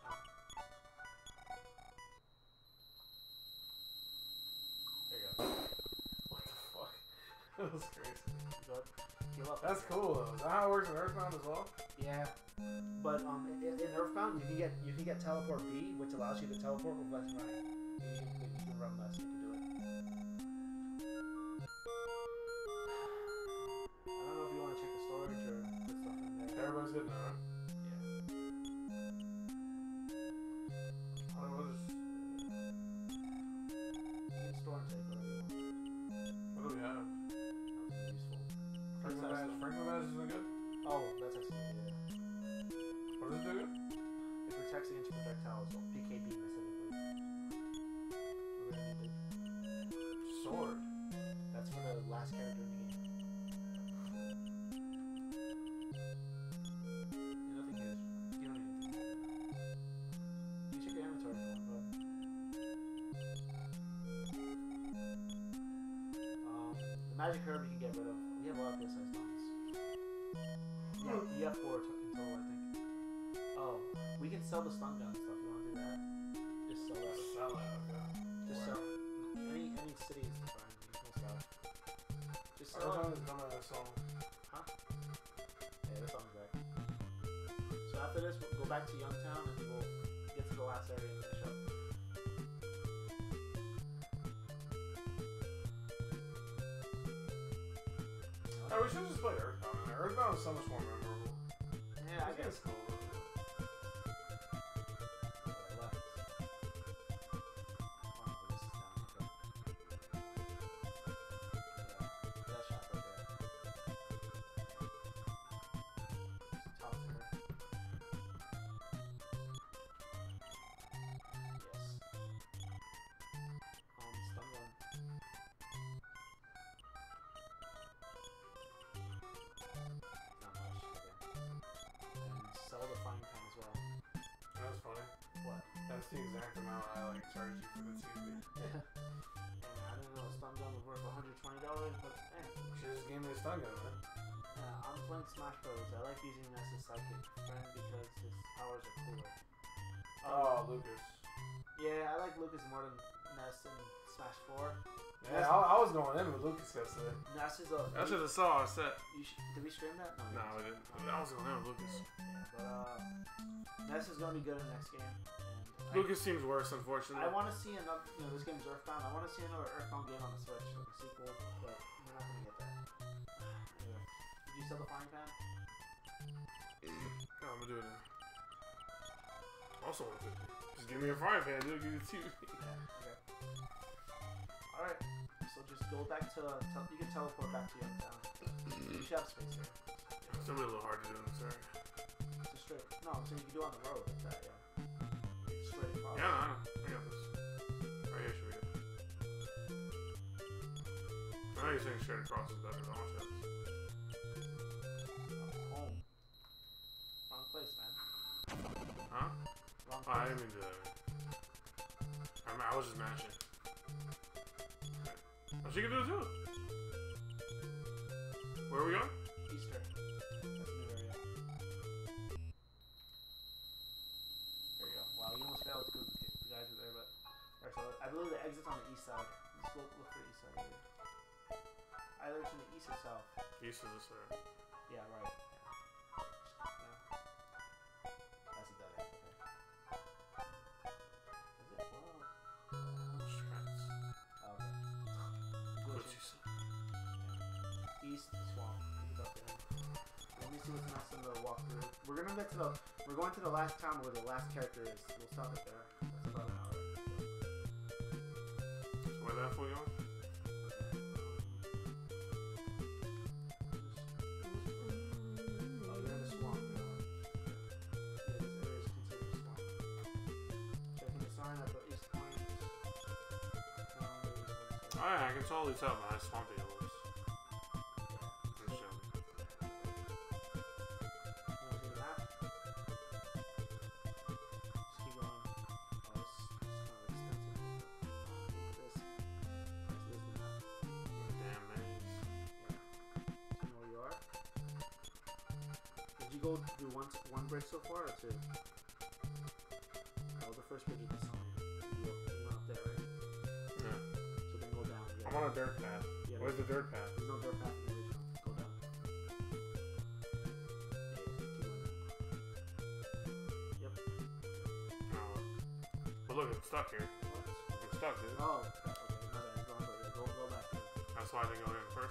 [SPEAKER 2] There you go.
[SPEAKER 1] What the fuck? That was crazy.
[SPEAKER 2] Good. Heal up.
[SPEAKER 1] That's cool though. Is that how it works in Earthbound as well?
[SPEAKER 2] Yeah. But in Earthbound you can get teleport B, which allows you to teleport with less running. You can run less. You can do it. I don't know if you want to check the storage or put stuff in there.
[SPEAKER 1] Everybody's good now, right?
[SPEAKER 2] Yeah.
[SPEAKER 1] What is...
[SPEAKER 2] You can store and take whatever you want.
[SPEAKER 1] What do we have?
[SPEAKER 2] Nothing useful.
[SPEAKER 1] Franklin Mass isn't good?
[SPEAKER 2] Oh, that's actually yeah.
[SPEAKER 1] What does it do good?
[SPEAKER 2] It protects against projectiles, so PKB specifically. We're gonna need it.
[SPEAKER 1] Sword.
[SPEAKER 2] That's for the last character in the game. Nothing good. You don't need it. You check your inventory if you want, the magic herb you can get rid of. We have a lot of good sized ones. Yeah, you have 4 in total, I think. Oh, we can sell the stun gun stuff. You want to do that? Just sell that.
[SPEAKER 1] Sell it, okay.
[SPEAKER 2] Just sell. Any city is fine. You can sell it. Just sell it.
[SPEAKER 1] Everything is done by that song.
[SPEAKER 2] Huh? Yeah, that song's back. So after this, we'll go back to Youngtown and we'll get to the last area and finish up.
[SPEAKER 1] Oh, we should just play Earthbound. Earthbound is so much more memorable.
[SPEAKER 2] Yeah, I guess.
[SPEAKER 1] It's cool.
[SPEAKER 2] Left. Oh, this is down. Okay. Yeah, that shot right there. Top tier. Yes. Stun gun. Not much. Okay. And sell the frying pan as well.
[SPEAKER 1] That's funny.
[SPEAKER 2] What?
[SPEAKER 1] That's the exact amount I like charge you for the TV.
[SPEAKER 2] And I didn't know a stun gun was worth $120, but
[SPEAKER 1] You should just give me a stun gun, man.
[SPEAKER 2] I'm playing Smash Bros. I like using him as a psychic friend because his powers are cooler.
[SPEAKER 1] Oh, Lucas.
[SPEAKER 2] Yeah, I like Lucas more than Ness in Smash 4.
[SPEAKER 1] Yeah, I was going in with Lucas yesterday.
[SPEAKER 2] Ness is a.
[SPEAKER 1] I should have saw our set.
[SPEAKER 2] Did we stream that?
[SPEAKER 1] No, we didn't. I was going in with Lucas.
[SPEAKER 2] Yeah, but Ness is gonna be good in the next game. And
[SPEAKER 1] Lucas seems worse, unfortunately.
[SPEAKER 2] I want to see another. You know, this game's Earthbound. I want to see another Earthbound game on the Switch, like a sequel, but we're not gonna get that. Anyway, did you sell the frying pan?
[SPEAKER 1] No, I'm gonna do it now. Also 150. Just give me a frying pan, dude. Give it to you.
[SPEAKER 2] Yeah. Okay. All right. So just go back to. You can teleport back to Youngtown. You should have space here.
[SPEAKER 1] It's gonna be a little hard to do in this area.
[SPEAKER 2] Just straight. No, I'm saying you can do it on the road like that. Yeah. Straight across.
[SPEAKER 1] Yeah, I know. I got this. Right here should be good. I know you're saying straight across is better. I'll watch that.
[SPEAKER 2] Home. Wrong place, man.
[SPEAKER 1] Huh?
[SPEAKER 2] Wrong
[SPEAKER 1] Oh,
[SPEAKER 2] place.
[SPEAKER 1] I didn't mean to do that. I was just mashing. Oh, she can do it too. Where are we going?
[SPEAKER 2] Easter. That's a new area. There you go. Wow, you almost failed because the guys were there, but. Alright, so I believe the exit's on the east side. Let's go look for the east side over here. Either it's in the east or south.
[SPEAKER 1] East is this area.
[SPEAKER 2] Yeah, right. Yeah. That's a dead end. Okay. Is it? Whoa.
[SPEAKER 1] Strats.
[SPEAKER 2] Oh, okay.
[SPEAKER 1] Glitchy.
[SPEAKER 2] East swamp. It's up there. Let me see what's next in the walkthrough. We're going to the last town where the last character is. We'll stop it there. That's about an hour.
[SPEAKER 1] So where that for you on?
[SPEAKER 2] Oh, you're in the swamp. Yeah, this area is considered a swamp. Checking the sign at the east point.
[SPEAKER 1] Oh yeah, I can totally tell by how swampy it looks. Just show me.
[SPEAKER 2] Just keep going. Oh, it's kind of extensive. This is the map.
[SPEAKER 1] Damn maze.
[SPEAKER 2] Yeah. You know where you are? Did you go through one bridge so far or two? Oh, the first bridge is this one. You went up there, right?
[SPEAKER 1] Yeah.
[SPEAKER 2] So then go down.
[SPEAKER 1] I'm on a dirt path.
[SPEAKER 2] Yeah,
[SPEAKER 1] Where's the dirt path?
[SPEAKER 2] there's no dirt path in the original. Go down. Yeah, keep going. Yep.
[SPEAKER 1] Oh. But look, I'm stuck here.
[SPEAKER 2] What?
[SPEAKER 1] I'm stuck, dude.
[SPEAKER 2] Oh, okay. No, then go back.
[SPEAKER 1] That's why I didn't go in first.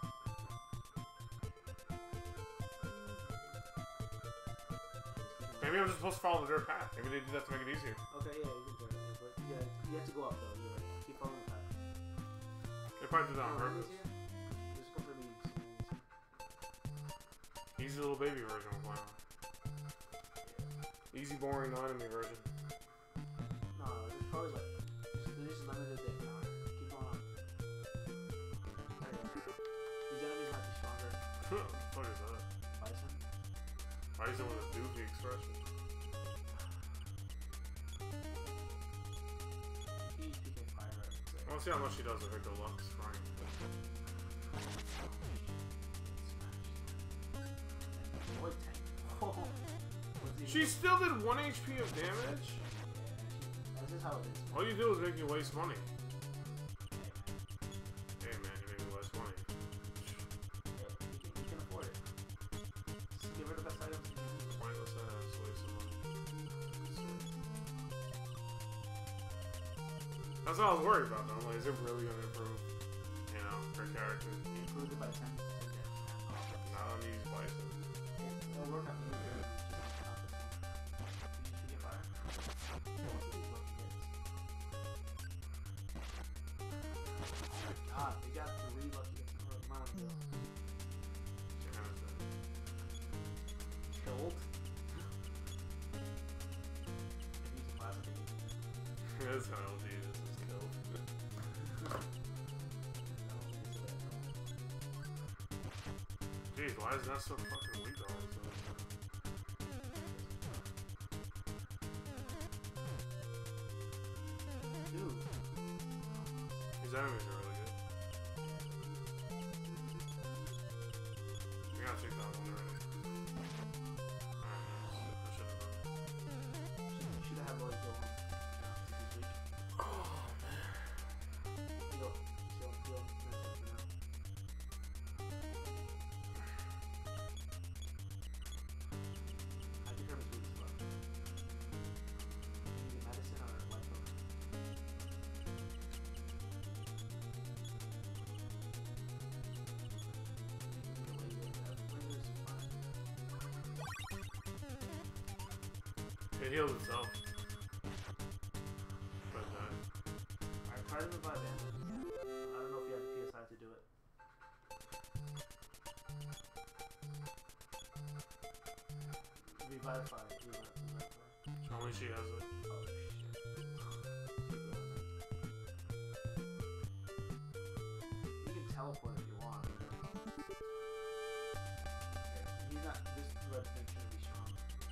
[SPEAKER 1] Maybe I'm just supposed to follow the dirt path. Maybe they did that to make it easier.
[SPEAKER 2] Okay, yeah, you can do it. Yeah, but you have to go up though. You're right. Keep following the path.
[SPEAKER 1] They probably did that on purpose.
[SPEAKER 2] Just go for these.
[SPEAKER 1] Easy little baby version of Final. Easy, boring, no enemy version.
[SPEAKER 2] No, there's probably like there's just limited to encounter. Keep going on. These enemies might be stronger.
[SPEAKER 1] What the fuck is that?
[SPEAKER 2] Bison.
[SPEAKER 1] Bison with a doofy expression.
[SPEAKER 2] You can use PK Fire.
[SPEAKER 1] I want to see how much she does with her deluxe frame.
[SPEAKER 2] Void tank. Oh.
[SPEAKER 1] She still did 1 HP of damage?
[SPEAKER 2] That's just how it is.
[SPEAKER 1] All you do is make me waste money. Hey man, you make me waste money.
[SPEAKER 2] You can afford it. Just give her the best items you can.
[SPEAKER 1] Pointless ass, waste some money. That's what I was worried about though. I'm like, is it really gonna improve, you know, her character?
[SPEAKER 2] You improved it by 10.
[SPEAKER 1] Not on these Bison.
[SPEAKER 2] It'll work on you. Ah, we got 3 lucky hits in a row. Mine was killed. Use a plasma thing.
[SPEAKER 1] That's how LG this is killed. Jeez, why is that so fucking weak all of a sudden?
[SPEAKER 2] Dude.
[SPEAKER 1] These enemies are really good. We gotta take that one already. Alright, I should have done.
[SPEAKER 2] You should have like go home.
[SPEAKER 1] Oh man.
[SPEAKER 2] Heal. I think her was weak as well. You need medicine or life hook.
[SPEAKER 1] It healed itself. But
[SPEAKER 2] Alright, try to revive Anna. I don't know if you have the PSI to do it. Revivify.
[SPEAKER 1] only she has it.
[SPEAKER 2] Oh shit. You can teleport if you want. Okay, he's not. This red thing shouldn't be strong.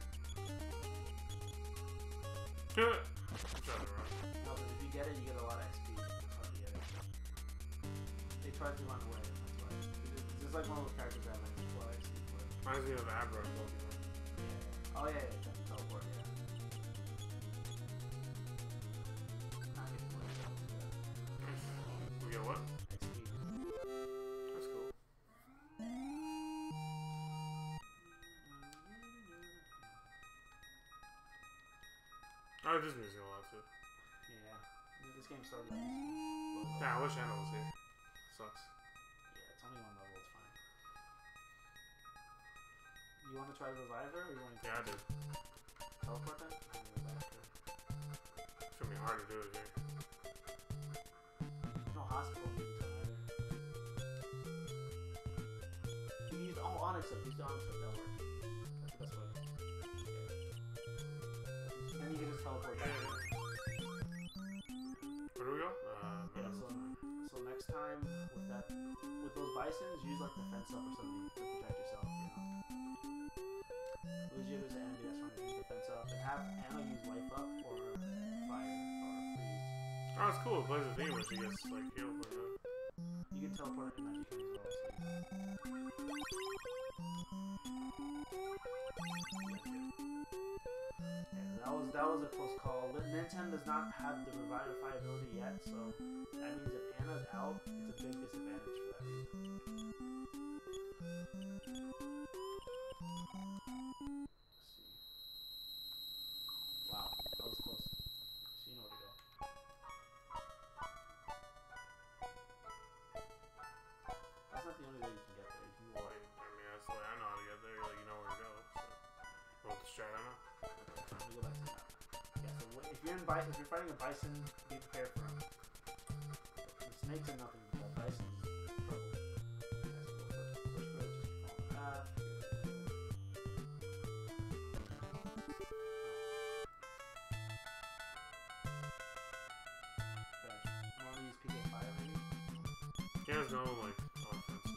[SPEAKER 1] I'm trying to run.
[SPEAKER 2] No, but if you get it, you get a lot of XP. That's how you get it. They tried to run away. That's why. This is like one of those characters that like a lot of XP for it.
[SPEAKER 1] Reminds me of Abra in Pokemon.
[SPEAKER 2] Yeah. Oh yeah, yeah. Can teleport. Yeah. Not getting away. Yeah.
[SPEAKER 1] We get what?
[SPEAKER 2] XP.
[SPEAKER 1] That's cool. I like this music a lot too.
[SPEAKER 2] Yeah. This game started like this.
[SPEAKER 1] Yeah, I wish Anna was here. Sucks.
[SPEAKER 2] Yeah, it's only one level. It's fine. You want to try to revive her, or you want to?
[SPEAKER 1] Yeah, I did.
[SPEAKER 2] Teleport then? I'm gonna revive her.
[SPEAKER 1] It's gonna be hard to do it here.
[SPEAKER 2] No hospital either. You can use Onyx up. Use the Onyx up. That'll work. That's the best way. Yeah. Then you can just teleport back.
[SPEAKER 1] Where do we go?
[SPEAKER 2] Yeah,
[SPEAKER 1] Middle.
[SPEAKER 2] so bisons, use like the fence up or something to protect yourself, you know. Luigi was an enemy that's trying to use the fence up, and have Anna use life up or fire or freeze.
[SPEAKER 1] Oh, it's cool. It plays a theme where she gets like healed like that.
[SPEAKER 2] You can teleport your magic as well. Yeah, that was a close call. Nintendo does not have the revivify ability yet, so that means if Anna's out, it's a big disadvantage for that reason. Let's see. Wow, that was close. So you know where to go. That's not the only way you can get there. You can go
[SPEAKER 1] I mean, that's the way I know how to get there. Like, you know where to go. So, go with the strat I know.
[SPEAKER 2] Let me go back to the map. Yeah, so if you're fighting a bison, be prepared for him. The snakes are nothing, but bison is trouble. First bridge, just follow the path. Okay, you want to use PK Fire maybe?
[SPEAKER 1] He has no, like, offensive.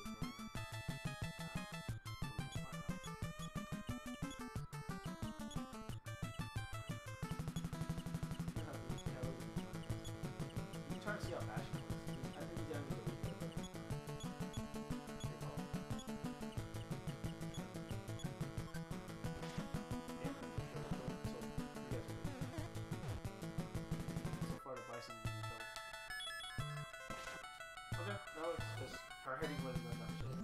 [SPEAKER 2] Trying to see how fast she was. I think he's down to the lead. So far the bison is in trouble. Okay, that works. Just our heading was not that shit.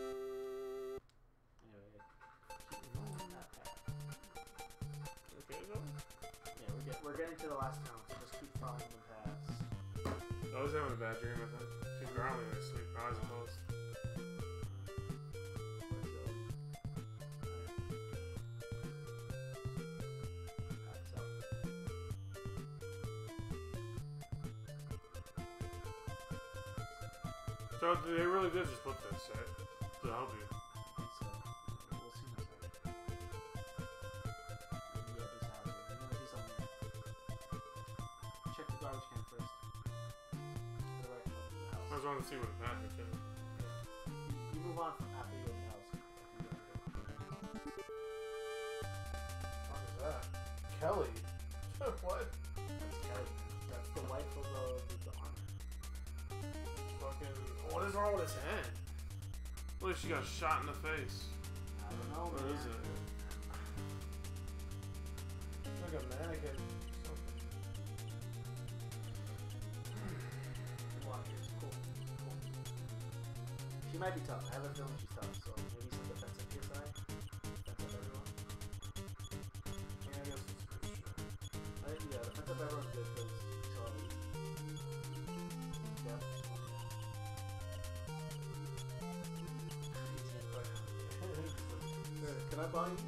[SPEAKER 2] Anyway, keep going that path.
[SPEAKER 1] Okay, go.
[SPEAKER 2] Yeah, we're getting to the last town, so just keep following the paths.
[SPEAKER 1] I was having a bad dream, I think. She's growling in her sleep. Her eyes are closed. So they really did just put this, right? To help you.
[SPEAKER 2] We'll see in a second. Yeah, this happens. You're gonna see something. Check the garbage can first. To the right of the
[SPEAKER 1] I
[SPEAKER 2] house.
[SPEAKER 1] just wanted to see what happened.
[SPEAKER 2] You move on from after you're in the house.
[SPEAKER 1] What is that? Kelly? What?
[SPEAKER 2] That's Kelly. That's the wife of the armor.
[SPEAKER 1] Fucking. What is wrong with his head? Look, she got shot in the face.
[SPEAKER 2] I don't know,
[SPEAKER 1] What
[SPEAKER 2] man.
[SPEAKER 1] is it? It's like a mannequin.
[SPEAKER 2] Watch it. It's cool. Cool. She might be tough. I have a feeling she's tough, so maybe some defensive PSI. Defensive everyone.
[SPEAKER 1] Yeah, I guess it's good shit.
[SPEAKER 2] I think, yeah, defensive everyone's good because yeah. Can I buy you?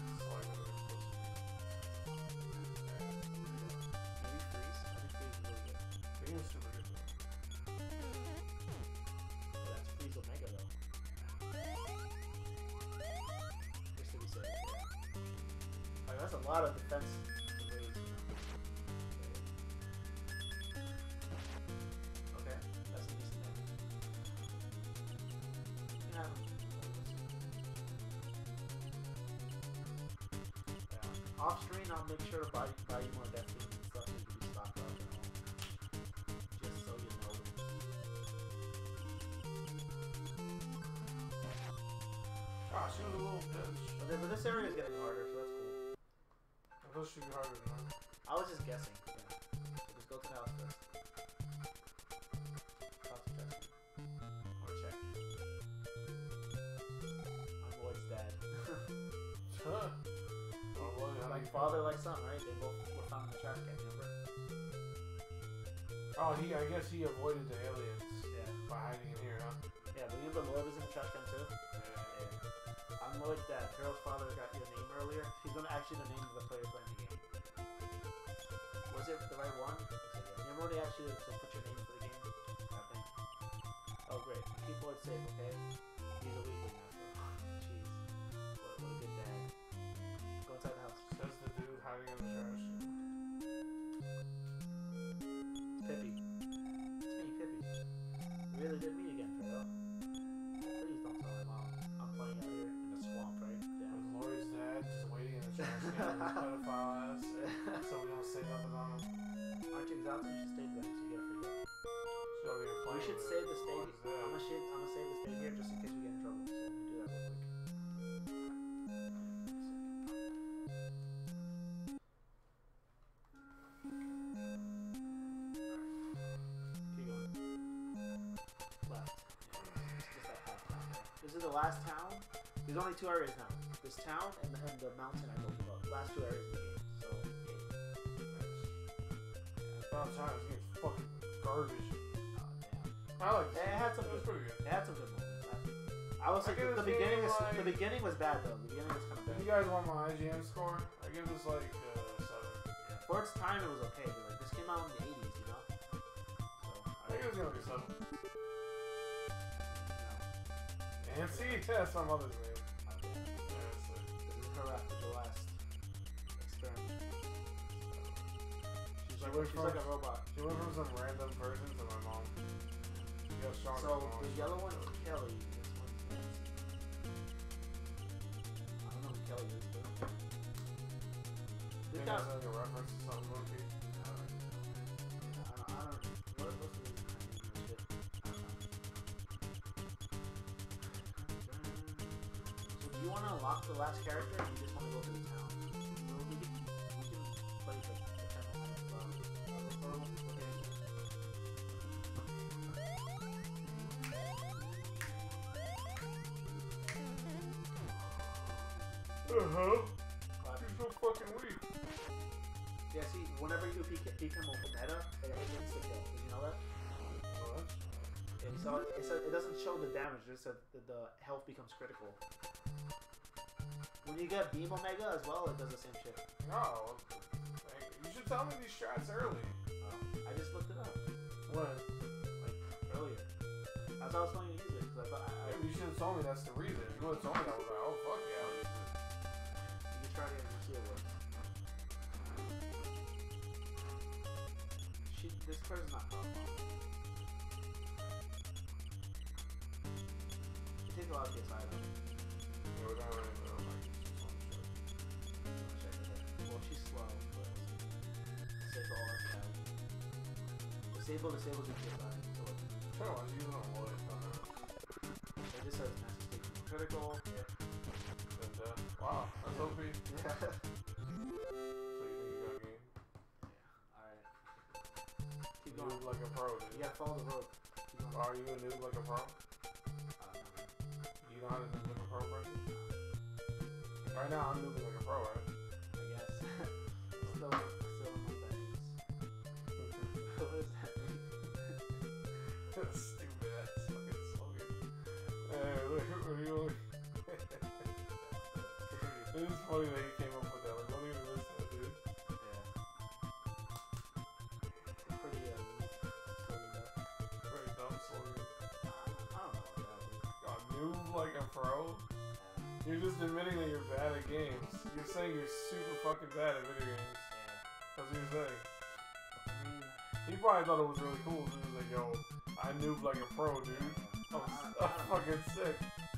[SPEAKER 2] Maybe freeze. I think freeze is really good.
[SPEAKER 1] Freeze is super good.
[SPEAKER 2] Yeah, that's freeze omega though. Just to be safe, yeah. Like, that's a lot of defense to raise, you know. Okay, that's a decent damage. You can have him. Yeah. Off screen, I'll make sure to buy you more death beams and stuff so you can be stocked up and all. Just so you know.
[SPEAKER 1] Ah, she was a little bitch.
[SPEAKER 2] Okay, but this area is getting harder, so that's cool.
[SPEAKER 1] I thought she'd be harder than that.
[SPEAKER 2] I was just guessing. Yeah. So just go to the house first. House check. Or check. My boy's dead.
[SPEAKER 1] Huh? Oh, boy,
[SPEAKER 2] Like father, like son, right? They both were found in the trash can, remember?
[SPEAKER 1] Oh, I guess he avoided the aliens
[SPEAKER 2] Yeah.
[SPEAKER 1] by hiding in here, huh?
[SPEAKER 2] Yeah, but you remember Lloyd was in the trash can too?
[SPEAKER 1] Yeah.
[SPEAKER 2] I'm Lloyd's dad. Carol's father got your name earlier. He's gonna ask you the name of the player playing the game. Was it the right one? Remember when he asked you to put your name for the game? That thing? Oh, great. Keep Lloyd safe, okay? He's a weakling now, so. Jeez. What a good dad. Go inside the house.
[SPEAKER 1] Says the dude hiding in the trash.
[SPEAKER 2] Pippi. It's me, Pippi. We really did meet again, Carol. Johnson, you should stay there, so you get a free go.
[SPEAKER 1] So you're
[SPEAKER 2] We
[SPEAKER 1] playing
[SPEAKER 2] should
[SPEAKER 1] with
[SPEAKER 2] save the stage.
[SPEAKER 1] what's that?
[SPEAKER 2] I'm gonna save the stage here just in case we get in trouble. So let me do that real quick. Keep going. Left. Just that half town there. This is the last town. There's only 2 areas now. This town and the mountain I told you about. Last 2 areas of the game. So,
[SPEAKER 1] About time. This game's fucking garbage.
[SPEAKER 2] damn.
[SPEAKER 1] I like it.
[SPEAKER 2] It had some
[SPEAKER 1] It was
[SPEAKER 2] good.
[SPEAKER 1] pretty good.
[SPEAKER 2] It had some good moments. I will say
[SPEAKER 1] I give
[SPEAKER 2] the
[SPEAKER 1] this
[SPEAKER 2] beginning
[SPEAKER 1] game,
[SPEAKER 2] is
[SPEAKER 1] like-
[SPEAKER 2] the beginning was bad though. The beginning was kind of
[SPEAKER 1] If
[SPEAKER 2] bad.
[SPEAKER 1] you guys want my IGN score, I give this like 7.
[SPEAKER 2] For its time, it was okay. But like this came out in the 80s, you know. So
[SPEAKER 1] I think it's gonna be 7.
[SPEAKER 2] no.
[SPEAKER 1] And see, that's my mother's name.
[SPEAKER 2] Okay.
[SPEAKER 1] Yeah, that's it.
[SPEAKER 2] This is correct. The last experiment.
[SPEAKER 1] She
[SPEAKER 2] She's
[SPEAKER 1] went
[SPEAKER 2] like
[SPEAKER 1] from-
[SPEAKER 2] a robot.
[SPEAKER 1] She went from some random versions of my mom. She got stronger.
[SPEAKER 2] So
[SPEAKER 1] than my
[SPEAKER 2] the
[SPEAKER 1] mom.
[SPEAKER 2] yellow one is Kelly. This one's Nancy. I don't know who Kelly is, but
[SPEAKER 1] I
[SPEAKER 2] this
[SPEAKER 1] think
[SPEAKER 2] guy.
[SPEAKER 1] that's like a reference to some movie.
[SPEAKER 2] I don't. What's the shit? I don't know. So do you want to unlock the last character, or do you just want to go to the town? We can play the
[SPEAKER 1] You're so fucking weak.
[SPEAKER 2] Yeah, see, whenever you peek him over meta, it hits the kill. Did you know that?
[SPEAKER 1] What?
[SPEAKER 2] And so it doesn't show the damage, just that the health becomes critical. When you get Beam Omega as well, it does the same shit.
[SPEAKER 1] No. You should tell me these strats early.
[SPEAKER 2] I just looked it up,
[SPEAKER 1] When?
[SPEAKER 2] like, earlier. That's how I was telling you to use it, because I thought
[SPEAKER 1] Yeah, you should have told me that's the reason. If you would have told me that, I was like, oh, fuck yeah, I'll use it.
[SPEAKER 2] you can try it and see it works. This person's not powerful. It takes a lot of PSI though.
[SPEAKER 1] Yeah, we're not really doing like some shit.
[SPEAKER 2] Check it out. Well, she's slow, but disable all that stuff. Disable your PSI. So what?
[SPEAKER 1] Sure, I was using a wood.
[SPEAKER 2] It just says master state critical. Yeah.
[SPEAKER 1] And, wow, that's OP. So you
[SPEAKER 2] Yeah.
[SPEAKER 1] think you got a game?
[SPEAKER 2] Alright. Keep
[SPEAKER 1] You
[SPEAKER 2] going.
[SPEAKER 1] noob like a pro, dude.
[SPEAKER 2] You gotta follow the rope. Keep going.
[SPEAKER 1] Are you a noob like a pro?
[SPEAKER 2] No, man.
[SPEAKER 1] You know how to noob like a pro, right? Right now, I'm noobing like a pro, right?
[SPEAKER 2] I guess. still in my veins. What does that mean?
[SPEAKER 1] Stupid ass fucking slogan. Hey, what are you only... It is funny that he came up with that. Like, don't even listen to that, dude.
[SPEAKER 2] Yeah. It's a pretty unique slogan, but
[SPEAKER 1] Very dumb slogan.
[SPEAKER 2] I don't know what that is.
[SPEAKER 1] God, noob like a pro? You're just admitting that you're bad at games. You're saying you're super fucking bad at video games. That's what you're saying.
[SPEAKER 2] I mean,
[SPEAKER 1] He probably thought it was really cool. So he was like, yo, I noob like a pro, dude. I'm fucking sick.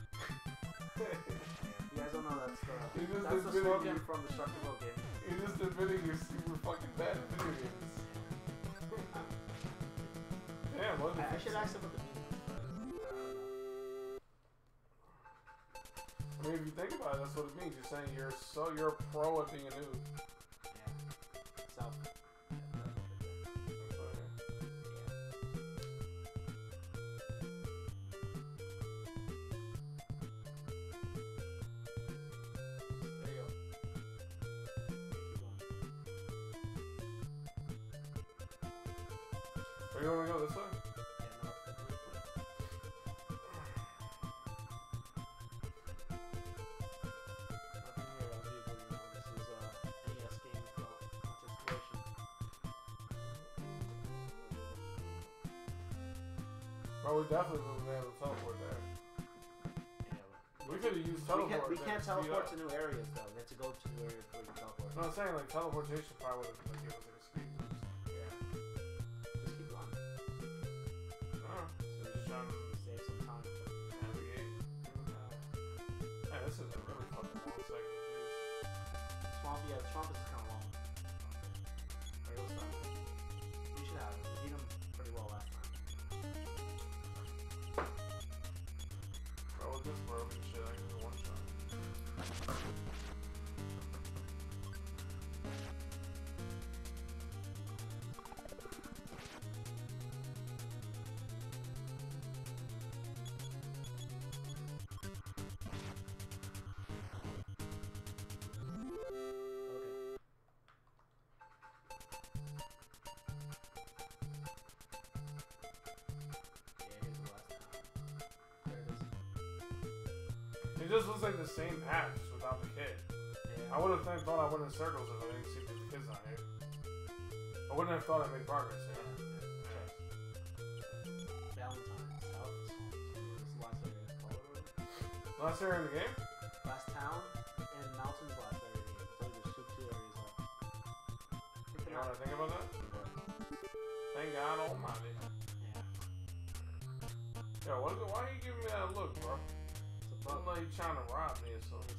[SPEAKER 2] you guys don't know that's
[SPEAKER 1] You just
[SPEAKER 2] the
[SPEAKER 1] admitted
[SPEAKER 2] slogan
[SPEAKER 1] you-
[SPEAKER 2] from Destructible Gaming.
[SPEAKER 1] You're just admitting you're super fucking bad at video games. Damn, what the
[SPEAKER 2] I should ask him what the meaning is, but I don't know.
[SPEAKER 1] I mean, if you think about it, that's what it means. You're saying you're a pro at being a noob.
[SPEAKER 2] Yeah. Self. There you go. Keep going.
[SPEAKER 1] Where you want to go this way?
[SPEAKER 2] Yeah, no. Nothing here, I'll be able to know. This is NES game called Constellation.
[SPEAKER 1] Well, we definitely would have to teleport there.
[SPEAKER 2] Yeah,
[SPEAKER 1] We could have used teleport.
[SPEAKER 2] we
[SPEAKER 1] there
[SPEAKER 2] can't
[SPEAKER 1] to speed
[SPEAKER 2] teleport
[SPEAKER 1] up.
[SPEAKER 2] to new areas though. We have to go to new areas before we can teleport.
[SPEAKER 1] No, I'm saying like teleportation probably would have like, given us like a speed boost.
[SPEAKER 2] Yeah. Just keep going.
[SPEAKER 1] Alright.
[SPEAKER 2] So
[SPEAKER 1] Just trying to
[SPEAKER 2] save some time.
[SPEAKER 1] navigate. Hey, this is a really fucking long segment, jeez.
[SPEAKER 2] Swamp, yeah, the swamp is kind of long. Alright, let's start. You
[SPEAKER 1] It just looks like the same patch just without the kid.
[SPEAKER 2] Yeah.
[SPEAKER 1] I would have thought I went in circles if I didn't see the kids on here. I wouldn't have thought I made progress. Yeah.
[SPEAKER 2] Valentine's South is home. This is the last area.
[SPEAKER 1] Last area in the game?
[SPEAKER 2] Last town and mountains last area in the game. So there's two areas left.
[SPEAKER 1] You know what I think about that? Thank God Almighty.
[SPEAKER 2] Yeah.
[SPEAKER 1] Yo, why are you giving me that look, bro?
[SPEAKER 2] It's a
[SPEAKER 1] I'm
[SPEAKER 2] bug.
[SPEAKER 1] like you trying to rob me or something.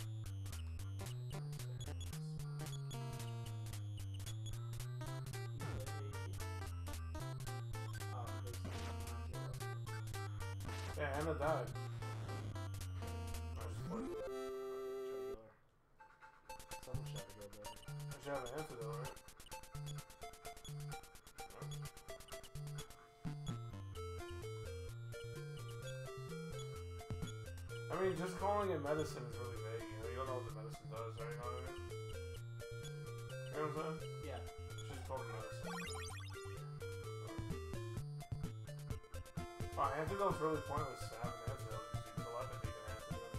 [SPEAKER 1] Yeah, Anna died.
[SPEAKER 2] Someone shot a girl there.
[SPEAKER 1] She had an antidote, right? I mean, just calling it medicine is really vague. You don't know what the medicine does, right? You know what I mean? You know what I'm saying?
[SPEAKER 2] Yeah.
[SPEAKER 1] She's called medicine. Oh, antidote's really pointless to have an antidote because you telepathy can antidote.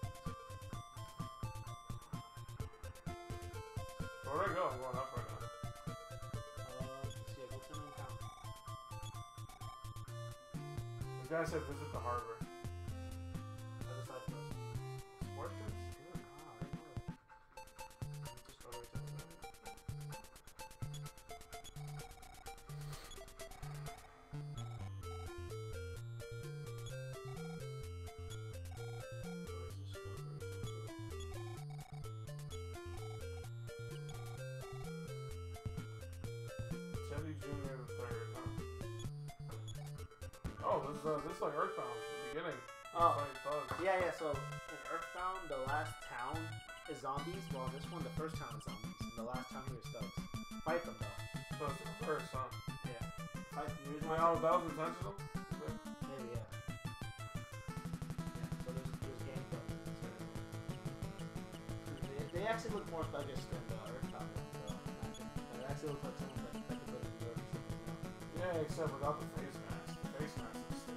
[SPEAKER 1] So where'd I go? I'm going up right now.
[SPEAKER 2] Yeah, go to the main town.
[SPEAKER 1] This guy said visit the harbor.
[SPEAKER 2] Other side first. Sports trips? Good. Ah, I didn't know that. Just go right to the side.
[SPEAKER 1] Chevy Jr. the third, huh? Oh, this is like Earthbound Beginning.
[SPEAKER 2] Oh.
[SPEAKER 1] Fight thugs.
[SPEAKER 2] Yeah, so in Earthbound, the last town is zombies. Well, in this one, the first town is zombies. And the last town here is thugs. Fight them, though.
[SPEAKER 1] So it's the reverse, huh?
[SPEAKER 2] Yeah. Fight them. There's
[SPEAKER 1] Wait, oh, that was intentional?
[SPEAKER 2] Maybe, yeah. Yeah, so there's game thugs. They actually look more thuggish than the Earthbound ones, though. They actually look like someone that could go to New York or something.
[SPEAKER 1] Yeah, except without the face mask. The face mask is sick.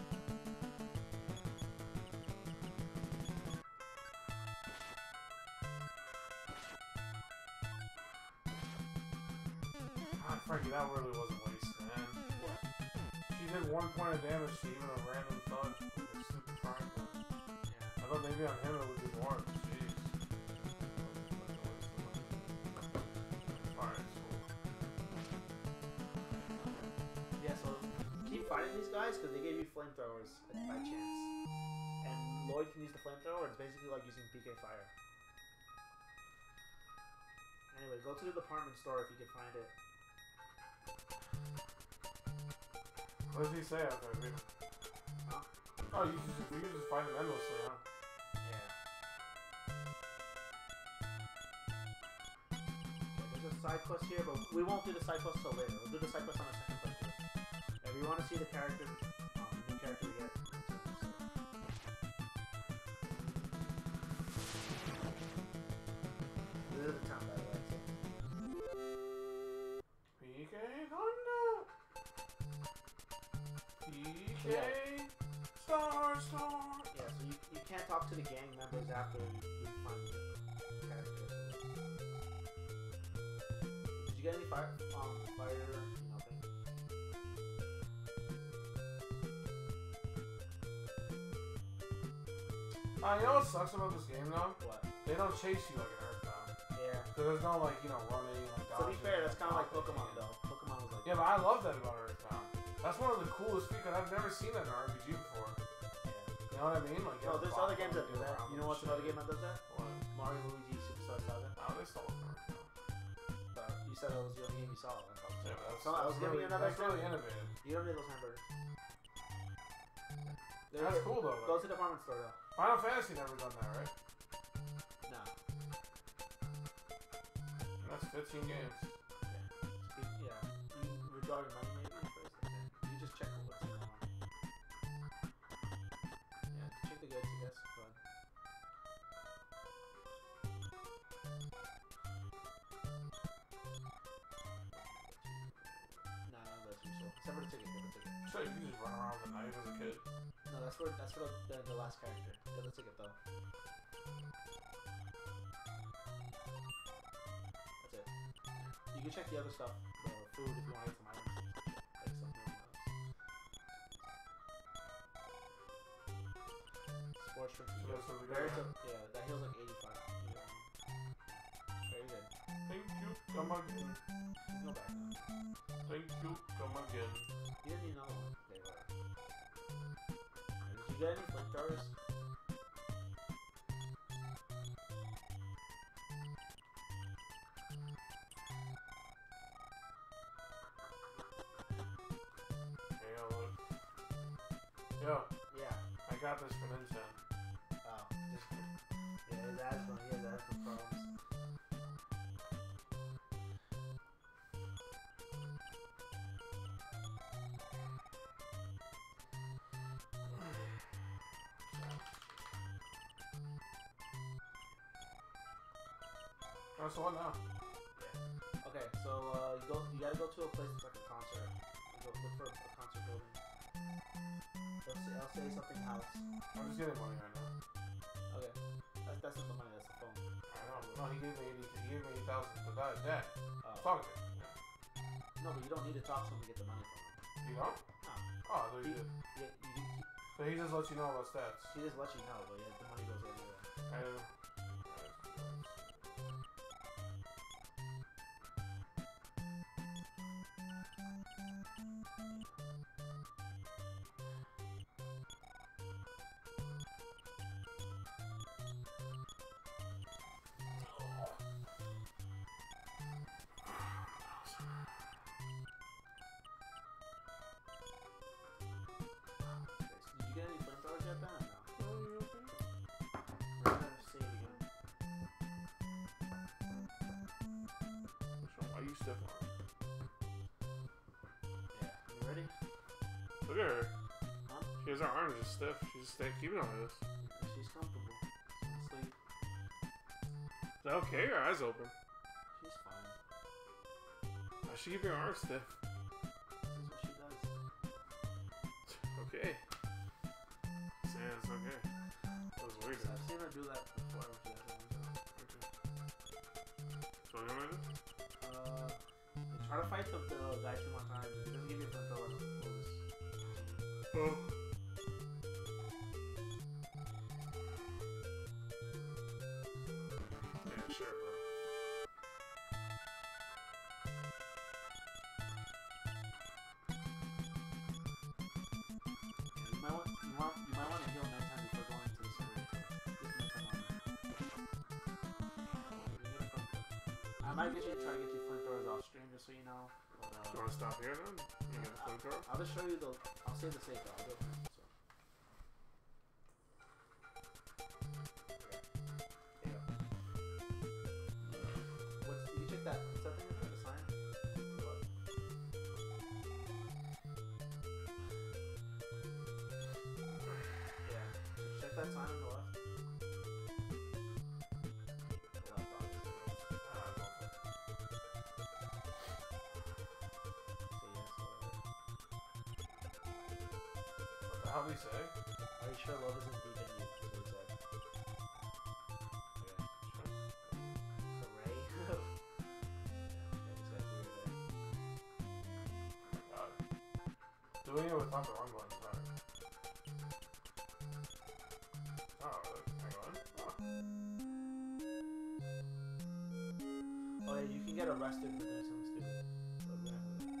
[SPEAKER 1] God, Frankie, that really wasn't wasted, man.
[SPEAKER 2] What?
[SPEAKER 1] She did 1 point of damage to even a random thug with a stupid frying pan.
[SPEAKER 2] Yeah.
[SPEAKER 1] I thought maybe on him it would do more, but jeez. Alright, cool.
[SPEAKER 2] Yeah, so keep fighting these guys because they gave you flamethrowers by chance. And Lloyd can use the flamethrower. It's basically like using PK fire. Anyway, go to the department store if you can find it.
[SPEAKER 1] What does he say after I beat him?
[SPEAKER 2] Huh?
[SPEAKER 1] Oh, we can just fight him endlessly, huh?
[SPEAKER 2] Yeah. There's a side quest here, but we won't do the side quest till later. We'll do the side quest on our second playthrough. If you want to see the character, new character we get. This is the town, by the way.
[SPEAKER 1] PK Thunder! PK Star!
[SPEAKER 2] Yeah, so you can't talk to the gang members after you find the characters. Did you get any fire, nothing?
[SPEAKER 1] You know what sucks about this game though?
[SPEAKER 2] What?
[SPEAKER 1] They don't chase you like an Earthbound.
[SPEAKER 2] Yeah.
[SPEAKER 1] So there's no like, running, like
[SPEAKER 2] To be
[SPEAKER 1] dodging,
[SPEAKER 2] fair, that's kind of like
[SPEAKER 1] blocking.
[SPEAKER 2] Pokemon though. Pokemon was like
[SPEAKER 1] Yeah, but I love that about Earthbound. That's one of the coolest features. I've never seen that in an RPG before. You know what I mean? Like, you
[SPEAKER 2] No,
[SPEAKER 1] have to
[SPEAKER 2] there's
[SPEAKER 1] block
[SPEAKER 2] other games
[SPEAKER 1] them,
[SPEAKER 2] that do that.
[SPEAKER 1] around
[SPEAKER 2] You
[SPEAKER 1] them
[SPEAKER 2] know what's
[SPEAKER 1] and
[SPEAKER 2] another
[SPEAKER 1] shit.
[SPEAKER 2] game that does that?
[SPEAKER 1] What?
[SPEAKER 2] Mario Luigi Superstar Saga.
[SPEAKER 1] Oh, they stole it from Earthbound.
[SPEAKER 2] But you said that was the only game you saw.
[SPEAKER 1] Yeah, but
[SPEAKER 2] So I was giving you another
[SPEAKER 1] That's really innovative.
[SPEAKER 2] You don't need those hamburgers.
[SPEAKER 1] That's cool though.
[SPEAKER 2] Go to the department store though.
[SPEAKER 1] Final Fantasy never done that, right?
[SPEAKER 2] No.
[SPEAKER 1] And that's 15 games.
[SPEAKER 2] Yeah. You withdraw your money maybe first. You just check what's going on. Yeah, check the goods, I guess. Go ahead. No, that's usual. Except for the ticket.
[SPEAKER 1] So you can just run around with a knife as a kid.
[SPEAKER 2] No, that's for the last character. The other ticket though. That's it. You can check the other stuff, the food, if you want to get some items, like some healing items. Sports drink.
[SPEAKER 1] Yeah, so we got
[SPEAKER 2] Yeah, that heals like 85. Yeah. Very good.
[SPEAKER 1] Thank you, come again.
[SPEAKER 2] Go back now.
[SPEAKER 1] Thank you, come again.
[SPEAKER 2] You didn't need another one. Okay, whatever. Did you get any flamethrowers?
[SPEAKER 1] Hey, yo, look. Yo,
[SPEAKER 2] Yeah.
[SPEAKER 1] I got this for Nintendo.
[SPEAKER 2] Oh, just yeah, his asthma. He has asthma problems.
[SPEAKER 1] Oh, so what now?
[SPEAKER 2] Okay, so you gotta go to a place that's like a concert. You go look for a concert building. I'll say something house.
[SPEAKER 1] I'm just getting money right now.
[SPEAKER 2] Okay, that's not the money. That's the phone.
[SPEAKER 1] I know. No, he gave me 80,000 for that.
[SPEAKER 2] Oh.
[SPEAKER 1] Talk to him. Yeah.
[SPEAKER 2] No, but you don't need to talk to him to get the money from him.
[SPEAKER 1] You don't?
[SPEAKER 2] No.
[SPEAKER 1] Oh, I thought you did.
[SPEAKER 2] Yeah,
[SPEAKER 1] So he just lets you know about stats.
[SPEAKER 2] he just lets you know, but yeah, the money goes everywhere.
[SPEAKER 1] I do.
[SPEAKER 2] Did you get any flamethrowers yet, Ben? Or no?
[SPEAKER 1] Oh, you okay?
[SPEAKER 2] We're gonna save again.
[SPEAKER 1] So why you stiff arm?
[SPEAKER 2] Yeah. You ready?
[SPEAKER 1] Look at her.
[SPEAKER 2] Huh?
[SPEAKER 1] She has her arms just stiff. She's just keeping on this.
[SPEAKER 2] She's comfortable. She's asleep.
[SPEAKER 1] Is that okay? Her eyes open.
[SPEAKER 2] She's fine.
[SPEAKER 1] Why she keep her arms stiff?
[SPEAKER 2] This is what she does.
[SPEAKER 1] Okay. Yeah, it's okay. That was weird.
[SPEAKER 2] I've seen her do that before when she has her arms out.
[SPEAKER 1] Okay. So you want to do?
[SPEAKER 2] Try to fight the guy 2 more times. If he doesn't give you a flamethrower, we'll just...
[SPEAKER 1] Oh. Yeah, sure, bro.
[SPEAKER 2] You might want to heal 9 times before going to the server. Just make some money. I might try to get you flamethrowers off stream just so you know. But,
[SPEAKER 1] You want to stop here then? You get the flamethrower?
[SPEAKER 2] I'll just show you the. I'll save the safe though. I'll do it. So. There you go. You check that? What's that thing you're trying to sign? What? Yeah. Just check that sign on the left. The left, obviously.
[SPEAKER 1] What the hell did he say?
[SPEAKER 2] Are you sure love isn't deep in you? That's what he said. Okay. Hooray. Yeah, this guy's weird there.
[SPEAKER 1] Got it. Doing it without the wrong button. Right. Oh, hang on.
[SPEAKER 2] Oh yeah, you can get arrested for doing something stupid. So we're gonna have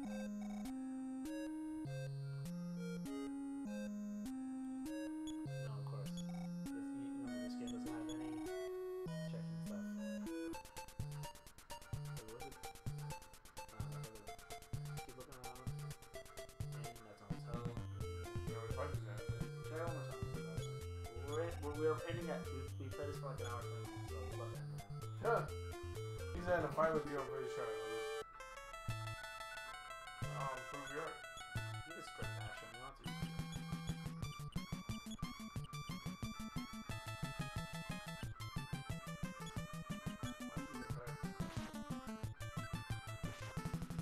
[SPEAKER 2] No, of course. This game doesn't have any checking stuff. Wait, what is it? Keep looking around. And that's on hotel.
[SPEAKER 1] You know, if I do that.
[SPEAKER 2] Try it one more time. We're ending at. We played this for like an hour 20 minutes, so we're about to end now.
[SPEAKER 1] Yeah. He's in a fight with you, I'm pretty sure. Prove your art.
[SPEAKER 2] You can sprint dash him. You don't have to use it.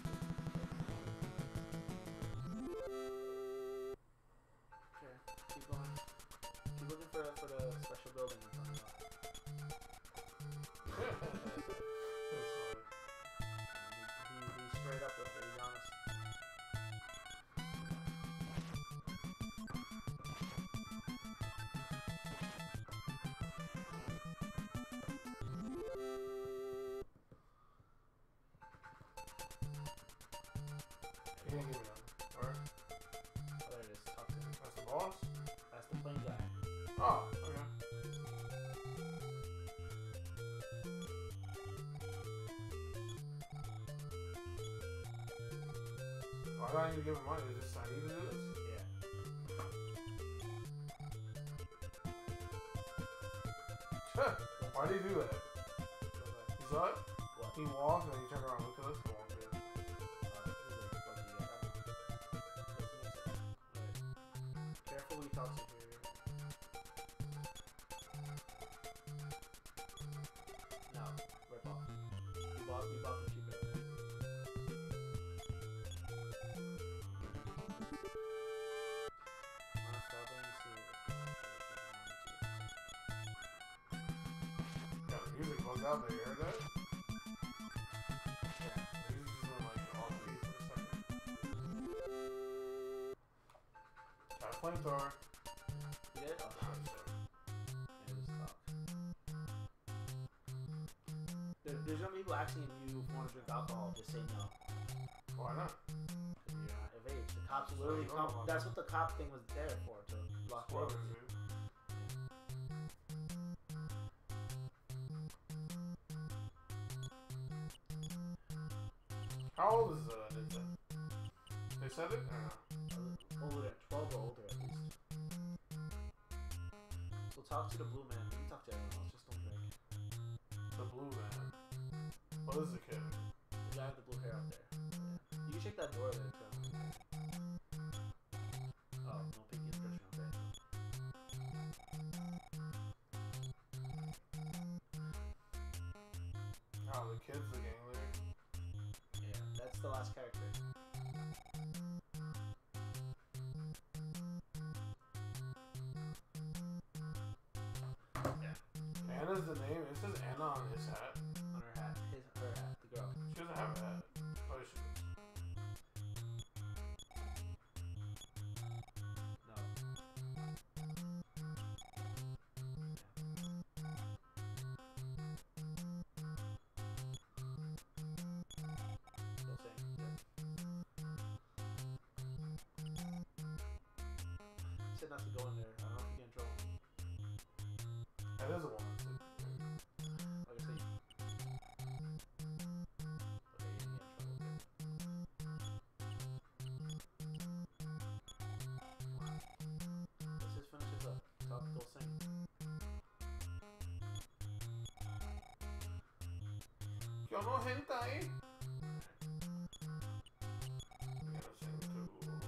[SPEAKER 2] Okay, keep for the special building I'm talking about.
[SPEAKER 1] That's funny.
[SPEAKER 2] He's straight up with it, he's honest.
[SPEAKER 1] You can't give me that. Where?
[SPEAKER 2] Oh, there it is. Talk to him.
[SPEAKER 1] That's the boss?
[SPEAKER 2] That's the plane guy.
[SPEAKER 1] Oh, okay. Why do I need to give him money? Is this I need to do this?
[SPEAKER 2] Yeah.
[SPEAKER 1] Why did he do that? You saw it?
[SPEAKER 2] What?
[SPEAKER 1] He walked and then he turned around and looked at us and walked in.
[SPEAKER 2] Careful who you talk to here. No, rip off. You bought the cheaper.
[SPEAKER 1] Yeah, the music bugged out there, you heard that? Yeah, the music just went like off beat for a second. Got a flamethrower.
[SPEAKER 2] You did? Oh,
[SPEAKER 1] I'm
[SPEAKER 2] shit.
[SPEAKER 1] sorry.
[SPEAKER 2] Maybe this talk. There's no people asking you if you want to drink alcohol, just say no.
[SPEAKER 1] Why not?
[SPEAKER 2] Because you're not of age. The cops literally
[SPEAKER 1] So,
[SPEAKER 2] come. That's what the cop thing was there for, to block you
[SPEAKER 1] Spoilers,
[SPEAKER 2] over.
[SPEAKER 1] dude. How old is Ninja? They said it? Or no?
[SPEAKER 2] Older, 12 or older at least. So talk to the blue man. You can talk to everyone else, just don't drink.
[SPEAKER 1] The blue man. What is the kid?
[SPEAKER 2] The guy with the blue hair up there. Yeah. You can check that door there too. Oh, no peeking description, okay.
[SPEAKER 1] Oh, the kid's the gang leader.
[SPEAKER 2] Yeah, that's the last character. Yeah.
[SPEAKER 1] Anna's the name. It says Anna on his hat.
[SPEAKER 2] On her hat. Her hat. The girl.
[SPEAKER 1] She doesn't have a hat. Oh, she does.
[SPEAKER 2] No. Still saying. Yeah. Said not to go in there. I don't know if you get in trouble.
[SPEAKER 1] That is a woman. Too.
[SPEAKER 2] Like I say. Okay, you get in trouble. Let's just finish this up. Talk, go sing.
[SPEAKER 1] Yo no hentai. We gotta sing too.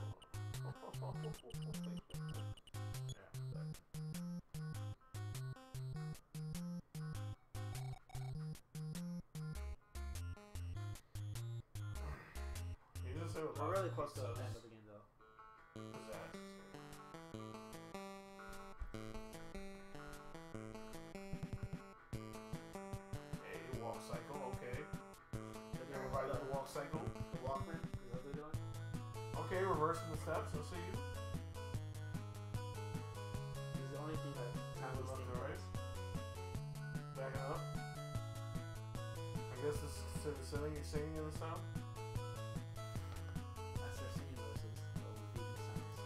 [SPEAKER 1] Yeah. You just say what
[SPEAKER 2] We're really close to the
[SPEAKER 1] says.
[SPEAKER 2] end of the game though.
[SPEAKER 1] What's that? Hey, walk cycle, okay. Everybody do the walk cycle.
[SPEAKER 2] The Walkman, is that what they're doing?
[SPEAKER 1] Okay, reversing the steps, I'll see you.
[SPEAKER 2] This is the only thing that
[SPEAKER 1] Kind of left to right. Backing up. I guess this is singing in the sound.
[SPEAKER 2] That's their singing voices. They'll repeat the sounds.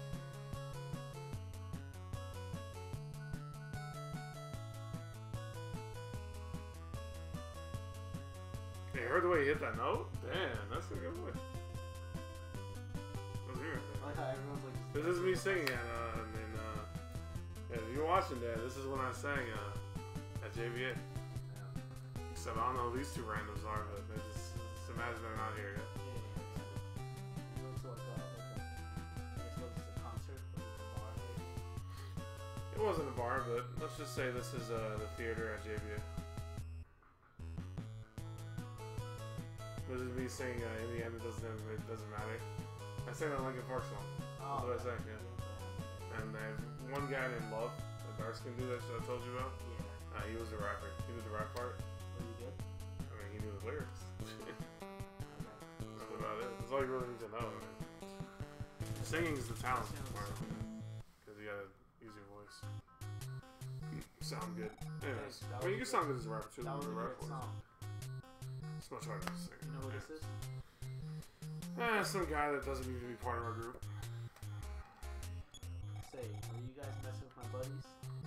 [SPEAKER 1] Hey, you heard the way he hit that note? Damn, that's a good one. Let's hear it.
[SPEAKER 2] I like how everyone's like.
[SPEAKER 1] This is me singing yeah, if you're watching that, this is when I sang at JVA. Except I don't know who these two randoms are, but they just imagine they're not here yet.
[SPEAKER 2] It looks like I guess it was a concert, but it's a bar.
[SPEAKER 1] It wasn't a bar, but let's just say this is the theater at JVA. This is me saying in the end it doesn't matter. I sang that Linkin Park song. That's what I sang, yeah. And they have one guy named Love, the dark skin dude that I told you about?
[SPEAKER 2] Yeah.
[SPEAKER 1] He was a rapper. He did the rap part.
[SPEAKER 2] Was he good?
[SPEAKER 1] I mean, he knew the lyrics.
[SPEAKER 2] Okay.
[SPEAKER 1] That's about it. That's all you really need to know. I mean. Singing is the talent, because you gotta use your voice. Sound good. Anyways, I mean, you can sound good as a rapper too.
[SPEAKER 2] That was a
[SPEAKER 1] rap
[SPEAKER 2] good song.
[SPEAKER 1] It's much harder to sing.
[SPEAKER 2] You know who this is?
[SPEAKER 1] Some guy that doesn't need to be part of our group.
[SPEAKER 2] Say, are you guys messing with my buddies?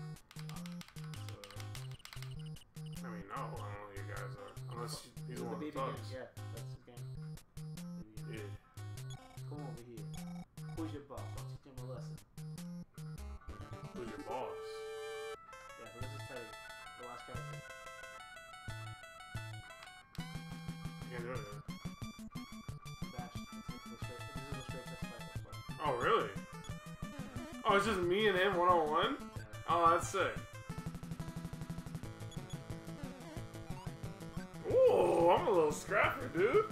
[SPEAKER 1] I mean, no, I don't know who you guys are. Unless he's one of the
[SPEAKER 2] baby
[SPEAKER 1] thugs.
[SPEAKER 2] game. Yeah, that's his game.
[SPEAKER 1] Yeah.
[SPEAKER 2] Come over here. Who's your boss? I'll teach him a lesson.
[SPEAKER 1] Who's your boss?
[SPEAKER 2] Yeah, so this is Teddy, the last character.
[SPEAKER 1] You can't do it.
[SPEAKER 2] Bash. This is a straight test fight.
[SPEAKER 1] Oh, really? Oh, it's just me and him one-on-one?
[SPEAKER 2] Yeah.
[SPEAKER 1] Oh, that's sick. Ooh, I'm a little scrapper, dude.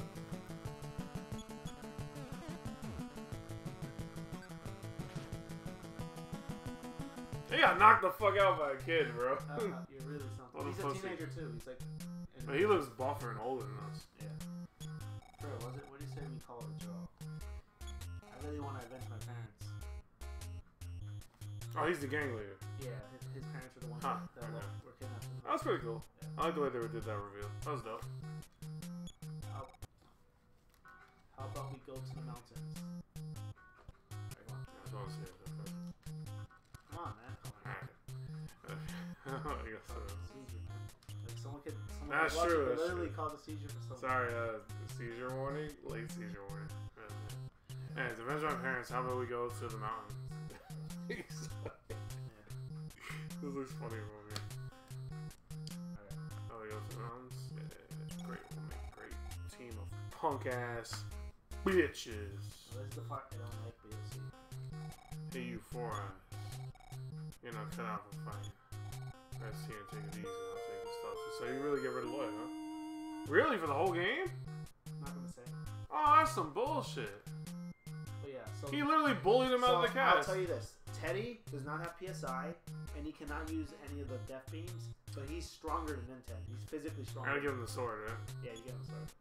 [SPEAKER 1] He got knocked the fuck out by a kid, bro.
[SPEAKER 2] You're really something. He's a teenager too. He's like.
[SPEAKER 1] But he looks buffer and older than us.
[SPEAKER 2] Yeah. Bro, what do you say we call it a draw? I really want to avenge my parents.
[SPEAKER 1] Oh, he's the gang leader.
[SPEAKER 2] Yeah, his parents were the ones that were kidnapped.
[SPEAKER 1] That was pretty cool.
[SPEAKER 2] Yeah.
[SPEAKER 1] I like the way they did that reveal. That was dope.
[SPEAKER 2] How about we go to the mountains? Right, come on.
[SPEAKER 1] I just want to see it.
[SPEAKER 2] Come on, man.
[SPEAKER 1] I guess so.
[SPEAKER 2] Seizure, man. Like someone
[SPEAKER 1] That's
[SPEAKER 2] could
[SPEAKER 1] true. That's
[SPEAKER 2] literally
[SPEAKER 1] true.
[SPEAKER 2] cause a seizure for someone.
[SPEAKER 1] Sorry, seizure warning? Late seizure warning. Anyways, avenge my parents. How about we go to the mountains?
[SPEAKER 2] Yeah.
[SPEAKER 1] This looks funny for me.
[SPEAKER 2] Alright.
[SPEAKER 1] How about we go to the mountains? Yeah, great. We'll make a great team of punk ass bitches.
[SPEAKER 2] Well, this is the part I don't like, but you'll see.
[SPEAKER 1] Hey, you four eyes. You're not cut out for fighting. Rest here and take it easy. I'll take the stuff. So you really get rid of Lloyd, huh? Really? For the whole game?
[SPEAKER 2] I'm not gonna say.
[SPEAKER 1] Oh, that's some bullshit.
[SPEAKER 2] But yeah, so
[SPEAKER 1] He literally bullied him out of the cast.
[SPEAKER 2] I'll tell you this. Teddy does not have PSI, and he cannot use any of the death beams, but he's stronger than Nintendo. He's physically
[SPEAKER 1] I
[SPEAKER 2] stronger.
[SPEAKER 1] gotta give him the sword, right?
[SPEAKER 2] Yeah, you get him the sword.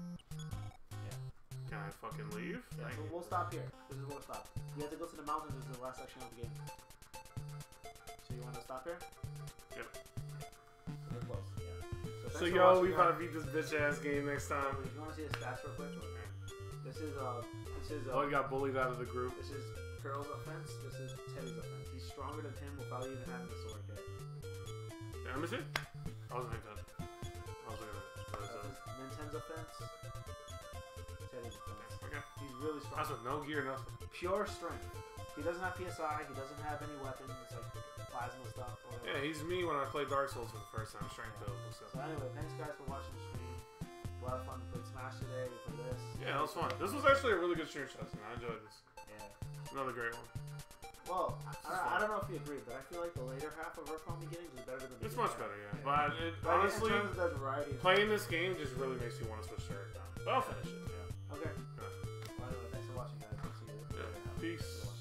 [SPEAKER 1] Can I fucking leave?
[SPEAKER 2] Yeah, so we'll stop here. This is where we'll stop. We have to go to the mountains. This is the last section of the game. So you want to stop here?
[SPEAKER 1] Yep.
[SPEAKER 2] We're close. Yeah.
[SPEAKER 1] So yo, we about to beat this bitch ass game next time.
[SPEAKER 2] If you want to see his stats real quick, this is
[SPEAKER 1] Lloyd got bullied out of the group.
[SPEAKER 2] This is Pearl's offense. This is Teddy's offense. He's stronger than him without even having the sword yet.
[SPEAKER 1] Yeah, let me see. I wasn't paying attention. I was looking at it.
[SPEAKER 2] This is Nintendo's offense. Teddy's offense.
[SPEAKER 1] Okay.
[SPEAKER 2] He's really strong.
[SPEAKER 1] That's with no gear, nothing.
[SPEAKER 2] Pure strength. He doesn't have PSI. He doesn't have any weapons like plasma stuff or whatever.
[SPEAKER 1] Yeah, he's me when I played Dark Souls for the first time. Strength build.
[SPEAKER 2] So anyway, thanks guys for watching the stream. A lot of fun. We played Smash today. We played this.
[SPEAKER 1] Yeah, that was fun. This was actually a really good stream session. I enjoyed this.
[SPEAKER 2] Yeah.
[SPEAKER 1] Another great one.
[SPEAKER 2] Well, I don't know if you agree, but I feel like the later half of Earthbound Beginnings is better than the
[SPEAKER 1] It's
[SPEAKER 2] beginning
[SPEAKER 1] much
[SPEAKER 2] half.
[SPEAKER 1] better, yeah. But it, honestly,
[SPEAKER 2] in terms of the variety,
[SPEAKER 1] playing this game just really makes me want to switch to Earthbound. But I'll finish it.
[SPEAKER 2] yeah. Okay. Well, anyway, thanks for watching, guys. I'll see you later.
[SPEAKER 1] Yeah. Peace.